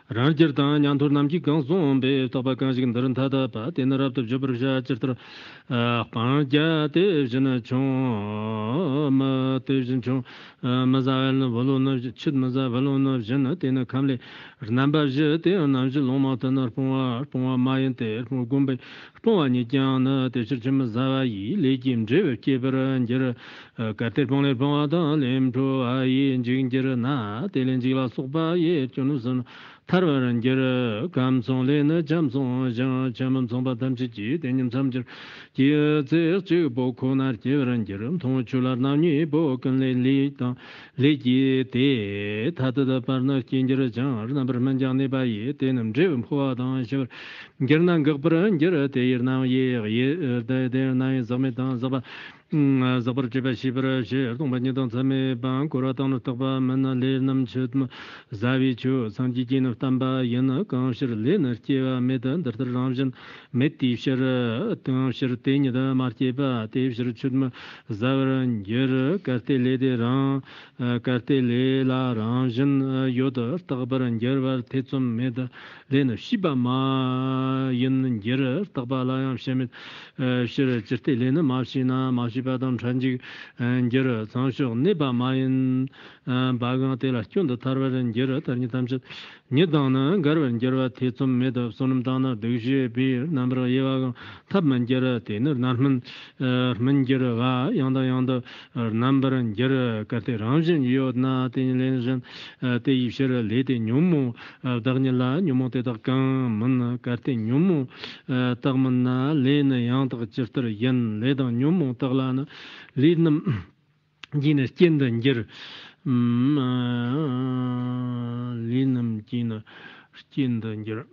Ranjirta Nyantur Namki Gangsong Be Toba Gangsik Narantata Pa Tenarabta Jabrasha Chitra Panja Tevjana Chong Ma Tevjan Chong Mazal Valona Chit Maza Valona Jana Tena Kamle Namba Jete Namji Loma Tanar Puma Puma Mayan Ter Gumbe Puma Nijana Teshim Zawa Yi Lejim Jev Kebra Njera Kater Pongler Puma Dan Lemtro Ayi Jingjera Na Telenjila Soba Ye Chunusan Tarvaran Jera Gamsong Lena Jamsong Jang Chamam Somba Tamchi Ji Denim Samjir Jia Zer Jig Bokunar Jeran Jerum Tong Chular Nami Bokan Le Li Tang Le Ji Te Tata Parna Kinjera Jang Number Manjang Neba Ye Denam Jim Hua Dang Shiver Gernan Gabran Jera Te Nam Ye Ye De De Nai Zametan Zaba Zabar Jeba Shibra Shir Dong Ban Yedong Zame Ban Kura Tang Taba Mana Le Nam Chutma Zavi Chu Sanji Jin Tamba Yana Kang Shir Lenar Jeva Medan Dar Ramjan Meti Shir Tang Shir Tenida Marjeba Te Shir Chutma Zavaran Yer Karte Lede Ran Karte Le La Ranjan Yoda Tagbaran Yervar Tetsum Meda Lena Shiba Ma Yin Yer Tagbalayam Shemit Shir Jirte Lena Mashina Mashiba Dam Chanji Yer Sanshur Neba Mayin Bagan Tela Chunda Tarvaran Yer Tarni Tamshit Nidana Garvan Jerva Tetsum Meda Sonum Dana Dushi Bir Namra Yevagan Tabman Jera Tenur Narman Manjera Yanda Yanda Nambaran Jera Kate Ranjan Yodna Tenilenzan Te Yishera Lete Nyumu Dagnila Nyumu Tetakan Mun Kate Nyumu Tagmana Lena Yanta Chester Yen Leda Nyumu Taglana Lidnam Gina Stindan Jer Linam Gina Stindan Jer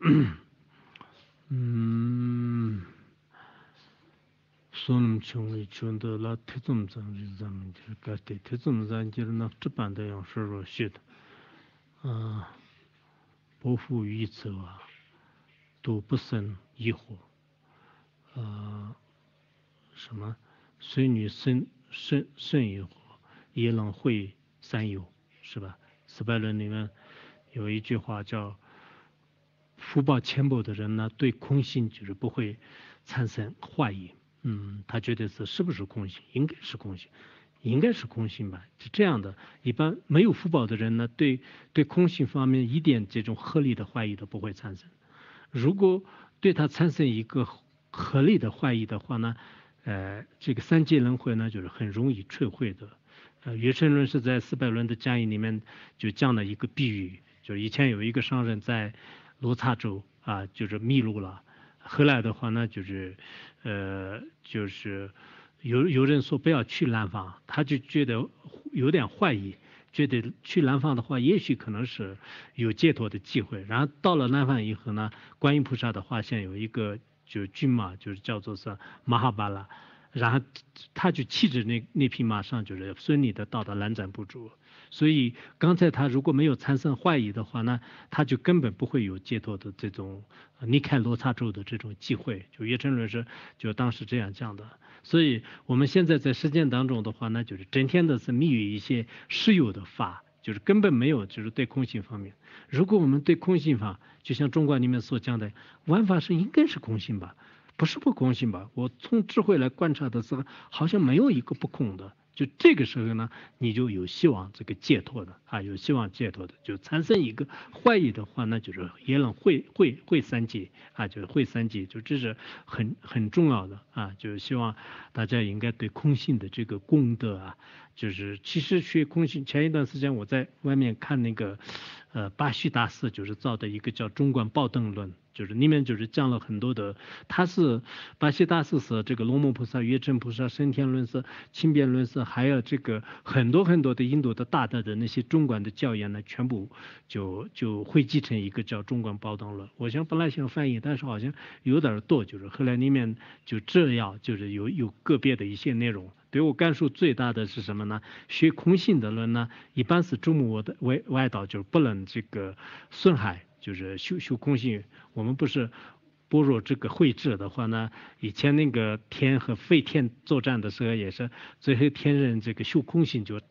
Sonum Chung Chun de La Tizum Zang Zaman Gate Tizum Zanjir Nak Japan的样式若写的啊，不负于此啊，都不生疑惑啊，什么虽女生生生疑惑，也能会三有，是吧？四百论里面有一句话叫福报浅薄的人呢，对空性就是不会产生怀疑。嗯，他觉得是是不是空性？应该是空性，应该是空性吧？是这样的。一般没有福报的人呢，对对空性方面一点这种合理的怀疑都不会产生。如果对他产生一个合理的怀疑的话呢，呃，这个三界轮回呢，就是很容易摧毁的。呃，月称论是在四百论的讲义里面就讲了一个比喻，就是以前有一个商人在罗刹州啊，就是迷路了。后来的话呢，就是呃，就是有有人说不要去南方，他就觉得有点怀疑，觉得去南方的话，也许可能是有解脱的机会。然后到了南方以后呢，观音菩萨的化现有一个就是骏马，就是叫做是马哈巴拉，然后他就骑着那那匹马上，就是顺利的到达南瞻部洲。所以刚才他如果没有产生怀疑的话呢，他就根本不会有解脱的这种离开罗刹州的这种机会。就月称论是就当时这样讲的。所以我们现在在实践当中的话呢，就是整天的是密于一些实有的法，就是根本没有就是对空性方面。如果我们对空性法，就像中观里面所讲的，万法是应该是空性吧，不是不空性吧？我从智慧来观察的时候，好像没有一个不空的。就这个时候呢，你就有希望这个解脱的啊，有希望解脱的，就产生一个怀疑的话，那就是也能会会会三界啊，就是会三界，就这是很很重要的啊，就是希望大家应该对空性的这个功德啊，就是其实学空性，前一段时间我在外面看那个呃巴虚大师就是造的一个叫中观报灯论。就是里面就是讲了很多的，他是巴西大师是这个龙母菩萨、月称菩萨、升天论师、轻便论师，还有这个很多很多的印度的大德的那些中观的教言呢，全部就就汇集成一个叫中观报灯论。我想本来想翻译，但是好像有点多，就是后来里面就这样，就是有有个别的一些内容。对我感受最大的是什么呢？学空性的人呢，一般是注目我的外外道，就是不能这个损害。就是修修空性，我们不是般若这个慧智的话呢，以前那个天和废天作战的时候也是，最后天人这个修空性就作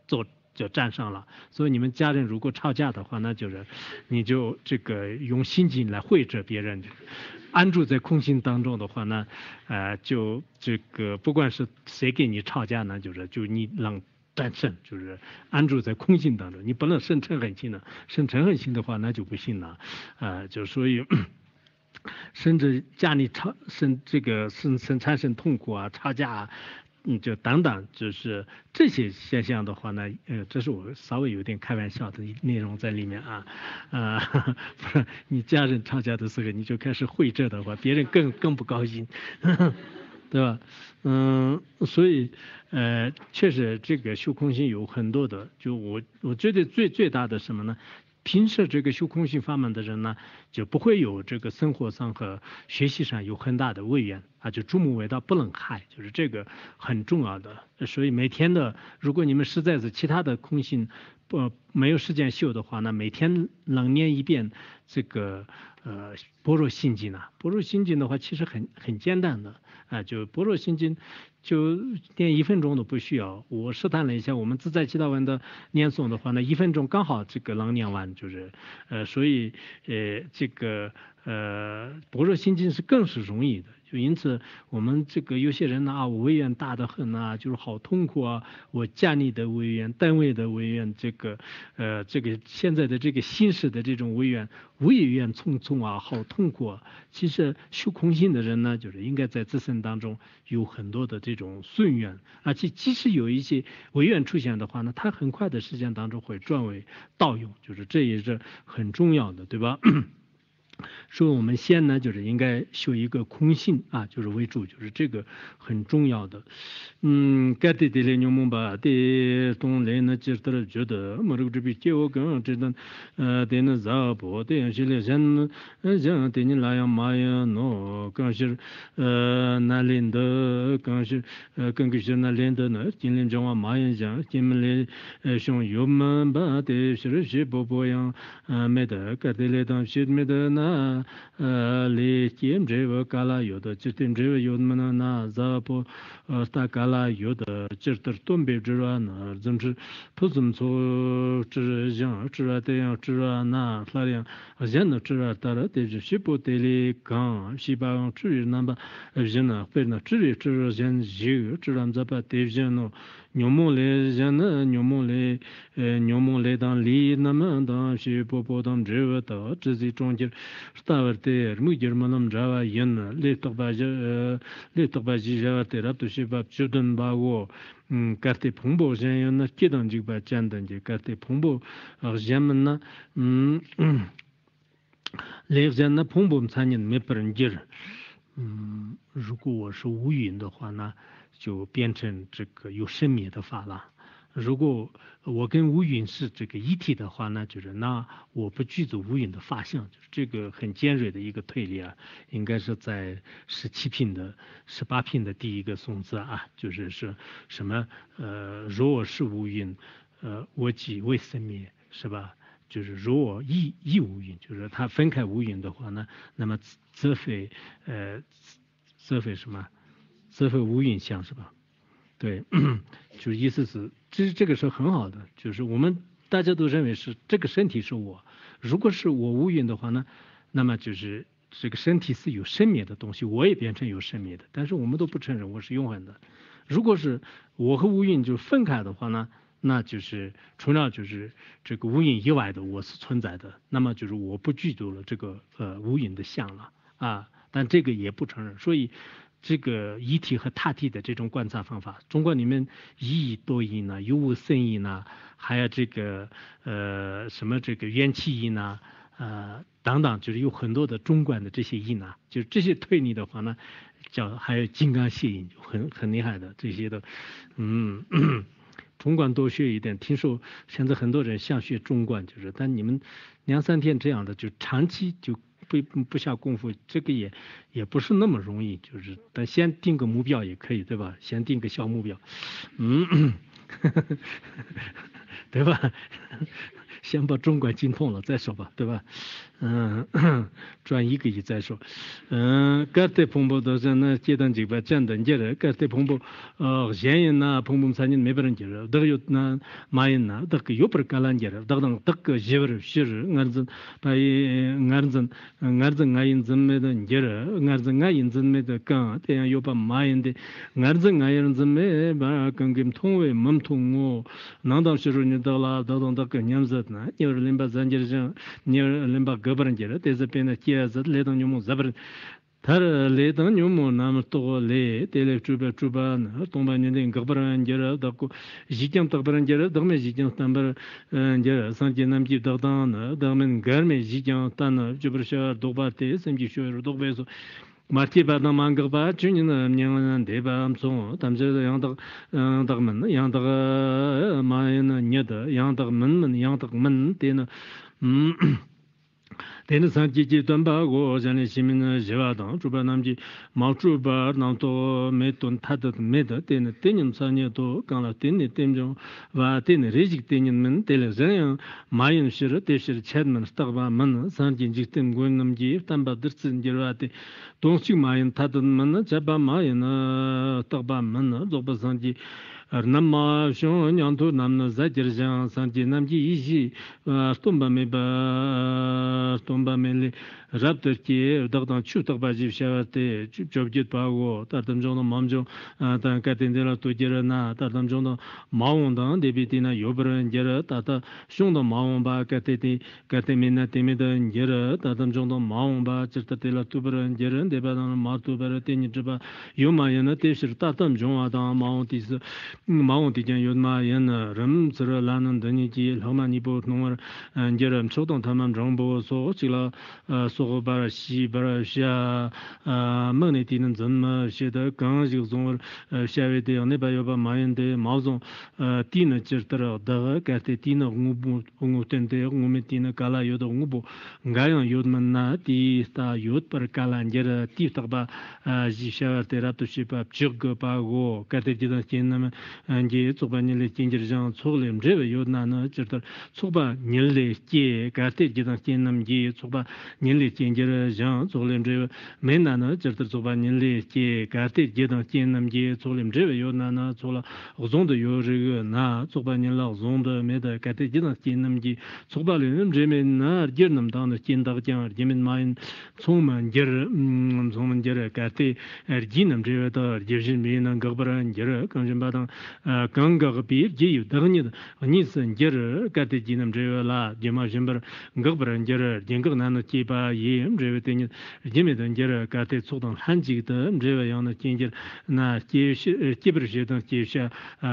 就占上了。所以你们家人如果吵架的话，那就是你就这个用心经来会着别人，安住在空性当中的话呢，呃，就这个不管是谁跟你吵架呢，就是就你让战胜，就是安住在空性当中，你不能生嗔恨心的，生嗔恨心的话那就不行了，呃，就所以。甚至家里吵生这个生生产生痛苦啊，吵架啊，嗯，就等等，就是这些现象的话呢，呃，这是我稍微有点开玩笑的内容在里面啊，啊、呃，不是你家人吵架的时候你就开始会这的话，别人更更不高兴，呵呵对吧？嗯，所以呃，确实这个修空性有很多的，就我我觉得最最大的什么呢？平时这个修空性法门的人呢，就不会有这个生活上和学习上有很大的畏怨啊，就诸母为道不能害，就是这个很重要的。所以每天的，如果你们实在是其他的空性不没有时间修的话，那每天能念一遍这个呃般若心经呢，般若心经的话其实很很简单的啊，就般若心经。就念一分钟都不需要。我试探了一下，我们自在祈祷文的念诵的话呢，一分钟刚好这个能念完，就是呃，所以呃这个呃般若心经是更是容易的。就因此我们这个有些人呢啊，我威愿大得很啊，就是好痛苦啊，我家里的威愿、单位的威愿，这个呃这个现在的这个心事的这种威愿，威愿匆匆啊，好痛苦啊。其实修空性的人呢，就是应该在自身当中有很多的这种顺愿，而且即使有一些违愿出现的话呢，他很快的时间当中会转为道用，就是这也是很重要的，对吧？所以我们先呢，就是应该修一个空性啊，就是为主，就是这个很重要的。嗯，该对的来牛梦吧，对东来呢，接着觉得我这个这边结我跟这个呃，对呢咋不对，是来人呃，像对你那样嘛呀，喏，更是呃那领的，更是呃更个是那领的呢，今年讲话嘛呀讲，今们来呃像有们吧的，是是不不样，呃没得，该对来当是没得那。呃，来见这个嘎啦有的，就等这个有么呢？那咋不呃，大嘎啦有的，就是东北之啊那，怎是不怎么做，这样这啊这样这啊那那样，人呢这啊得了，但是西部地里讲，西巴这那么人呢，非呢这里这人有，这样子把对人呢。牛梦来人呢，牛梦来，呃，牛梦来当里那么当是波波当这个到，这是中间，大玩的，每节么那么着啊，人呢，来多把这，呃，来多把这些的，那都是把这顿把我，嗯，搞得蓬勃人员呢，几当就把简单的搞得蓬勃，呃，人们呢，嗯嗯，来人呢蓬勃参与没不人接着。嗯，如果我是无云的话呢，就变成这个有生灭的法了。如果我跟无云是这个一体的话呢，就是那我不具足无云的法相，就是这个很尖锐的一个推理啊，应该是在十七品的十八品的第一个颂字啊，就是是什么呃，若我是无云，呃，我即为生灭，是吧？就是如果一一无云，就是它分开无云的话呢，那么则非呃则非什么？则非无云相是吧？对，就意思是，这是这个是很好的，就是我们大家都认为是这个身体是我，如果是我无云的话呢，那么就是这个身体是有生灭的东西，我也变成有生灭的，但是我们都不承认我是永恒的。如果是我和无云就分开的话呢？那就是除了就是这个无影以外的我是存在的，那么就是我不具足了这个呃无影的相了啊，但这个也不承认，所以这个一体和他体的这种观察方法，中国里面一义多义呢，有无生义呢，还有这个呃什么这个元气义呢，呃等等，就是有很多的中观的这些义呢，就这些推理的话呢，叫还有金刚系义，很很厉害的这些的，嗯。中观多学一点，听说现在很多人想学中观，就是，但你们两三天这样的，就长期就不不下功夫，这个也也不是那么容易，就是，但先定个目标也可以，对吧？先定个小目标，嗯，对吧？ 先把中国精通了再说吧，对吧？嗯，赚一个亿再说。嗯，各地蓬勃都是那阶段几百战等级的，各地蓬勃呃，现人呐，蓬勃三年没别人接了，这个有那马人呐，这个有不是干烂接了，这个这个媳妇儿媳妇儿，俺子把俺子俺子俺人子没得接了，俺子俺人子没得干，这样有把马人的，俺子俺人子没把跟跟同为门同我，难道是说你到了到到这个年子呢？你说林把咱家上，你林把个不人接了，但是变得接着来到你们这边。他来当牛毛那么多来，带来猪八猪八呢，东半年的各不人家了，到过西江到不人家了，到没西江三不人家了，上街南街到当呢，到们gar没西江当呢，就不是说多把的，甚至说多白说。马蹄巴当忙个吧，去年的年人对吧？从他们这样的，嗯，的门，样的马呢，捏的，样的门门，样的门的呢，嗯。天的上阶级短把我让你西面的热瓦当，主把南极毛主把南多没顿他的没的，天的天人三年多，刚了天的天中，哇天的日子天人们，天了这样，马人是了，天是钱们，打把门，三阶级天国南极，但把得真热瓦的，东西马人他的门，这把马人呢，打把门，做把三阶。那么像娘头那么在这上上街那么一些呃东北没把东北没哩 raptor 街到当去到把就下的就就就把我到当中的忙中啊当改天的了多接了那到当中的忙完当那边的那有不人接了到到兄弟忙完吧改天的改天没那天没的接了到当中的忙完吧这的了多不人接了那边的忙多不人天你这吧有嘛人那得是到当中啊当忙的是마음 디전 요마 연 럼스러 라는 드니지 허마니보 농어 안제럼 초동 탐함 정보 소치라 소고바라 시바라 샤 머니 디는 전마 시더 강지 종 샤웨데 네바요바 마연데 마우종 디는 지르더라 다가 가테 디는 응부 응우텐데 응우메 디는 갈라 요도 응부 가요 요드만나 디스타 요드 પર 갈란제라 디스타바 지샤테라토 시파 쮸거바고 가테 디는 젠나마 안지 초반일에 진저장 초림 제베 요나나 저들 초바 닐레 제 가테 지단 젠남지 초바 닐레 진저장 초림 제베 맨나나 저들 초바 닐레 제 가테 지단 젠남지 초림 제베 요나나 초라 오종도 요르그 나 초바 닐라 오종도 메다 가테 지단 젠남지 초바르는 제메나 지름당의 진다장 지민 마인 총만 저 총만 저 가테 지남 제베다 지진 미는 거버란 저 강진바당 강가가 비 지유 더니도 니선 저르 가테 지남 제라 제마심버 거버란 저 징거나는 지바 예임 제베테니 지메던 저 가테 소동 한지도 제가 양의 진저 나 지시 지브르시던 지샤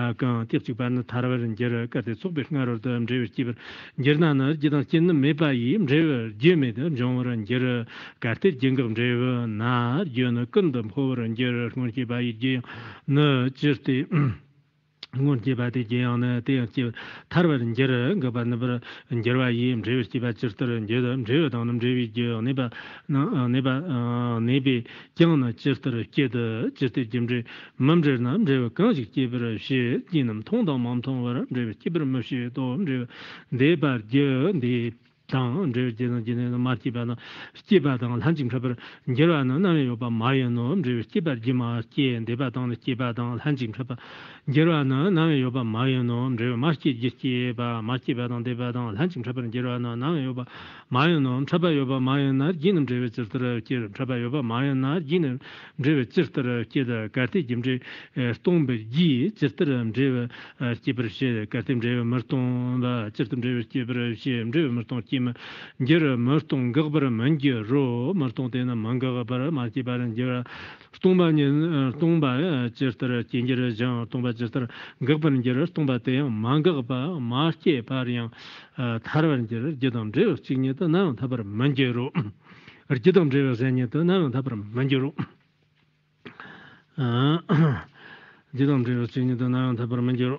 강 tip직반 타르버는 저 가테 소베스나로도 제베 지브 저나는 지던 진는 메바이 제베 제메도 정어런 저 가테 징거 제베 나 저는 근덤 호버런 저 공지바이 지너 지르티 ngon je ba de je yang ne de je tar ba je re ga ba ne ba je wa yi je ji ba ji ter je de je da nam je wi je ne ba ne ba ne bi jiang ne ji ter je de ji de jim je mam je nam je ga ji ji ba shi ji nam tong dang mam tong wa je ji ba me shi do je de ba je de 당 저제는 제는 마티바나 스티바당 한징처벌 제라는 나는 요바 마연노 저 스티바지마 제 데바당 스티바당 한징처벌 제라는 나는 요바 마연노 저 마스티 지스티바 마티바당 데바당 한징처벌 제라는 나는 요바 마연노 처바 요바 마연나 지는 저 저들 제 처바 요바 마연나 지는 저 저들 제다 가티 짐제 스톰베 지 저들 저 스티브르시 가팀 저 머톤바 저들 저 스티브르시 저 머톤 Jera Marton Gabara Manja Ro, Marton Tena Manga Bara, Marti Baran Jera, Stumba Stumba, Chester, Ginger Jean, Tumba Chester, Gaban Jera, Stumba Te, Manga Ba, Marche Parian, Tarvan Jera, Jedam Jero, Signeta, now Tabar Manjero, or Jedam Jero Zeneta, now Tabar Manjero. Jedam Jero, Signeta, now Tabar Manjero.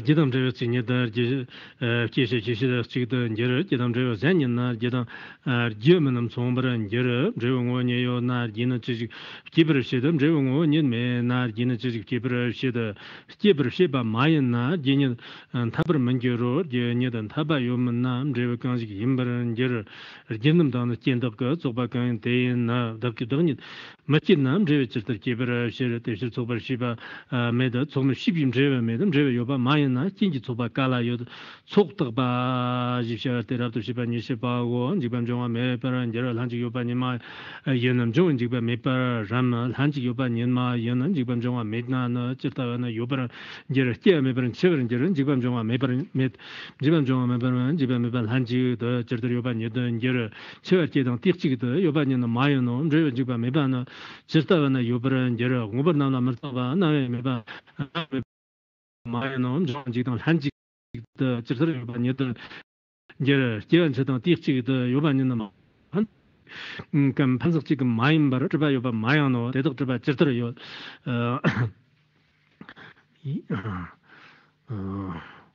阶段这个今年的就是呃这些这些的这个就是阶段这个三年呢阶段呃节目能从不然就是这个我也有那一呢这个基本是的这个我也没那一呢这个基本是的基本是把马人呢今年嗯他不是门就是就你的他把有门呢这个刚这个因不然就是今年当的见到个做把刚对那那个等你没见呢这个就是基本是的是做把是把呃没得从西边这个没得这个有把马人呢经济做把干了有的错的把一些对了都是把你是把我基本上没把人家他就有把你嘛也能中这个没把人嘛他就有把你嘛也能基本上没那那知道那有把人就是这没把人吃人家人基本上没把人没基本上没把人基本没把他就的知道有把你的就是吃这种第几个有把你的马人呢这个基本没把那知道那有把人就是我不那那么知吧那也没把马人呢这种这种他的知道有把你的就是这样知道第几个有把你的嘛嗯跟潘石这个马人吧这边有把马人呢这都这边知道有呃一嗯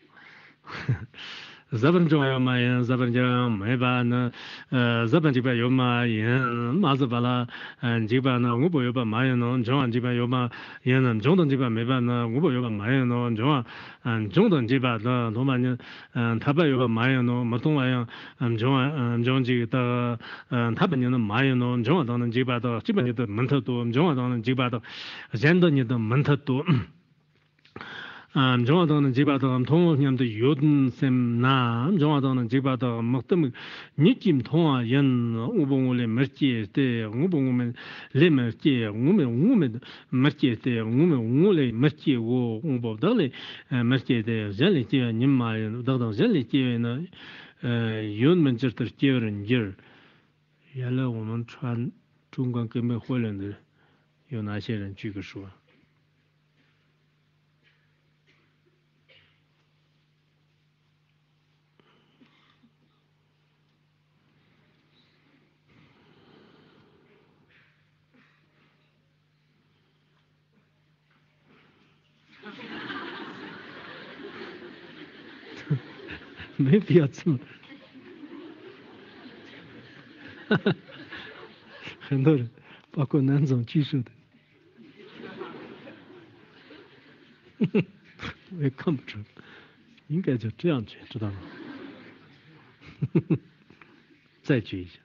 日本中有嘛人，日本就没把那呃日本这边有嘛人，马子巴拉嗯这边呢我不有把马人呢，中央这边有嘛人呢，中东这边没把呢我不有把马人呢，中央嗯中东这边的多嘛人嗯他边有把马人呢，没东玩意嗯中央嗯中这个的嗯他边的马人呢，中央当然这边的这边的门头多，中央当然这边的人的你的门头多。嗯，中华党的这把的通过年的有的sem那，中华党的这把的么的么，你今通啊人，我帮我来没接的，我帮我们来没接，我们我们没接的，我们我来没接我，我不得嘞，呃没接的，人来接你妈人，等等人来接呢，呃，有们这是接人家，原来我们传中国革命会人的有哪些人举个手？没必要这么，很多人，包括南总举手的，我也看不出，应该就这样举，知道吗？再举一下，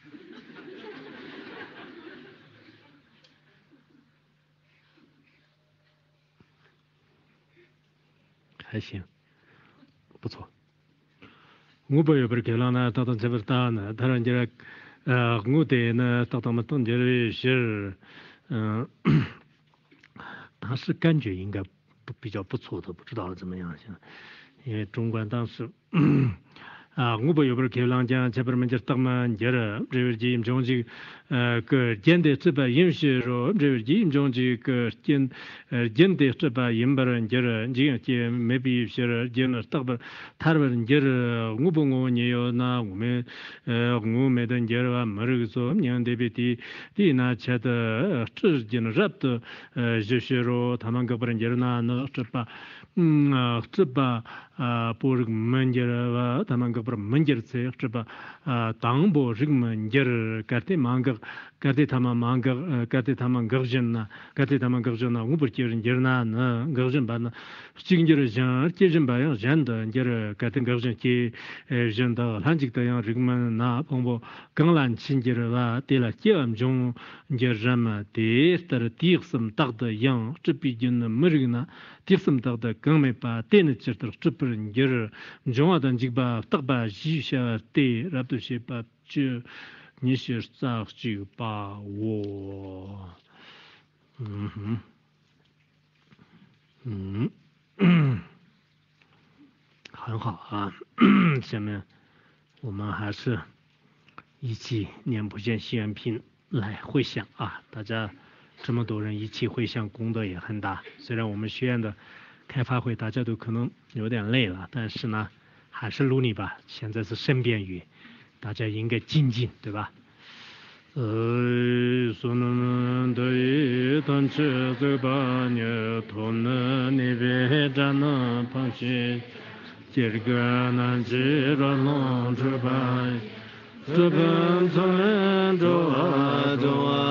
还行，不错。我不也不是给了呢，到到这边打呢，他让这呃，我的呢，到到么东这是，嗯，当时感觉应该不比较不错的，不知道怎么样现在，因为中国当时。啊，我不有不是开朗讲，这边们就当嘛，你了，这个基中这呃个简单这边饮食说，这个基中这个简呃简单这边饮不人家了，这样这没必些了，这那当不，他们人家了，我不我你要那我们呃我们的家了，没这个说，娘的别的的那吃的这件热的呃就是说他们个不人家那那这把。嗯啊，这把啊，不是门家了，他们个不是门家的，这把啊，当不是门家的，搞得忙个，搞得他们忙个，呃，搞得他们搞人呐，搞得他们搞人呐，我不接人家那那搞人吧那，今家的像接人吧样人的，家的搞得搞人接呃人的，他这个样人们那碰不更难亲家的吧，对了，这样中家人嘛，对，但是第什么大的样，这毕竟呢没人呢。디스음 다다 강메 바 테네 쳬터 쳬퍼 니르 조아단 지바 딱바 지샤 테 라프시 바 쳬 니시 사 쳬 바워嗯嗯嗯很好啊下面我们还是一起念普贤西愿品来回想啊大家这么多人一起回想功德也很大，虽然我们学院的开发会大家都可能有点累了，但是呢还是努力吧，现在是申辩月，大家应该精进对吧呃，所能得一当知这把年头呢，你别站那旁些，今儿个那知道弄这把，这本从人着啊着啊。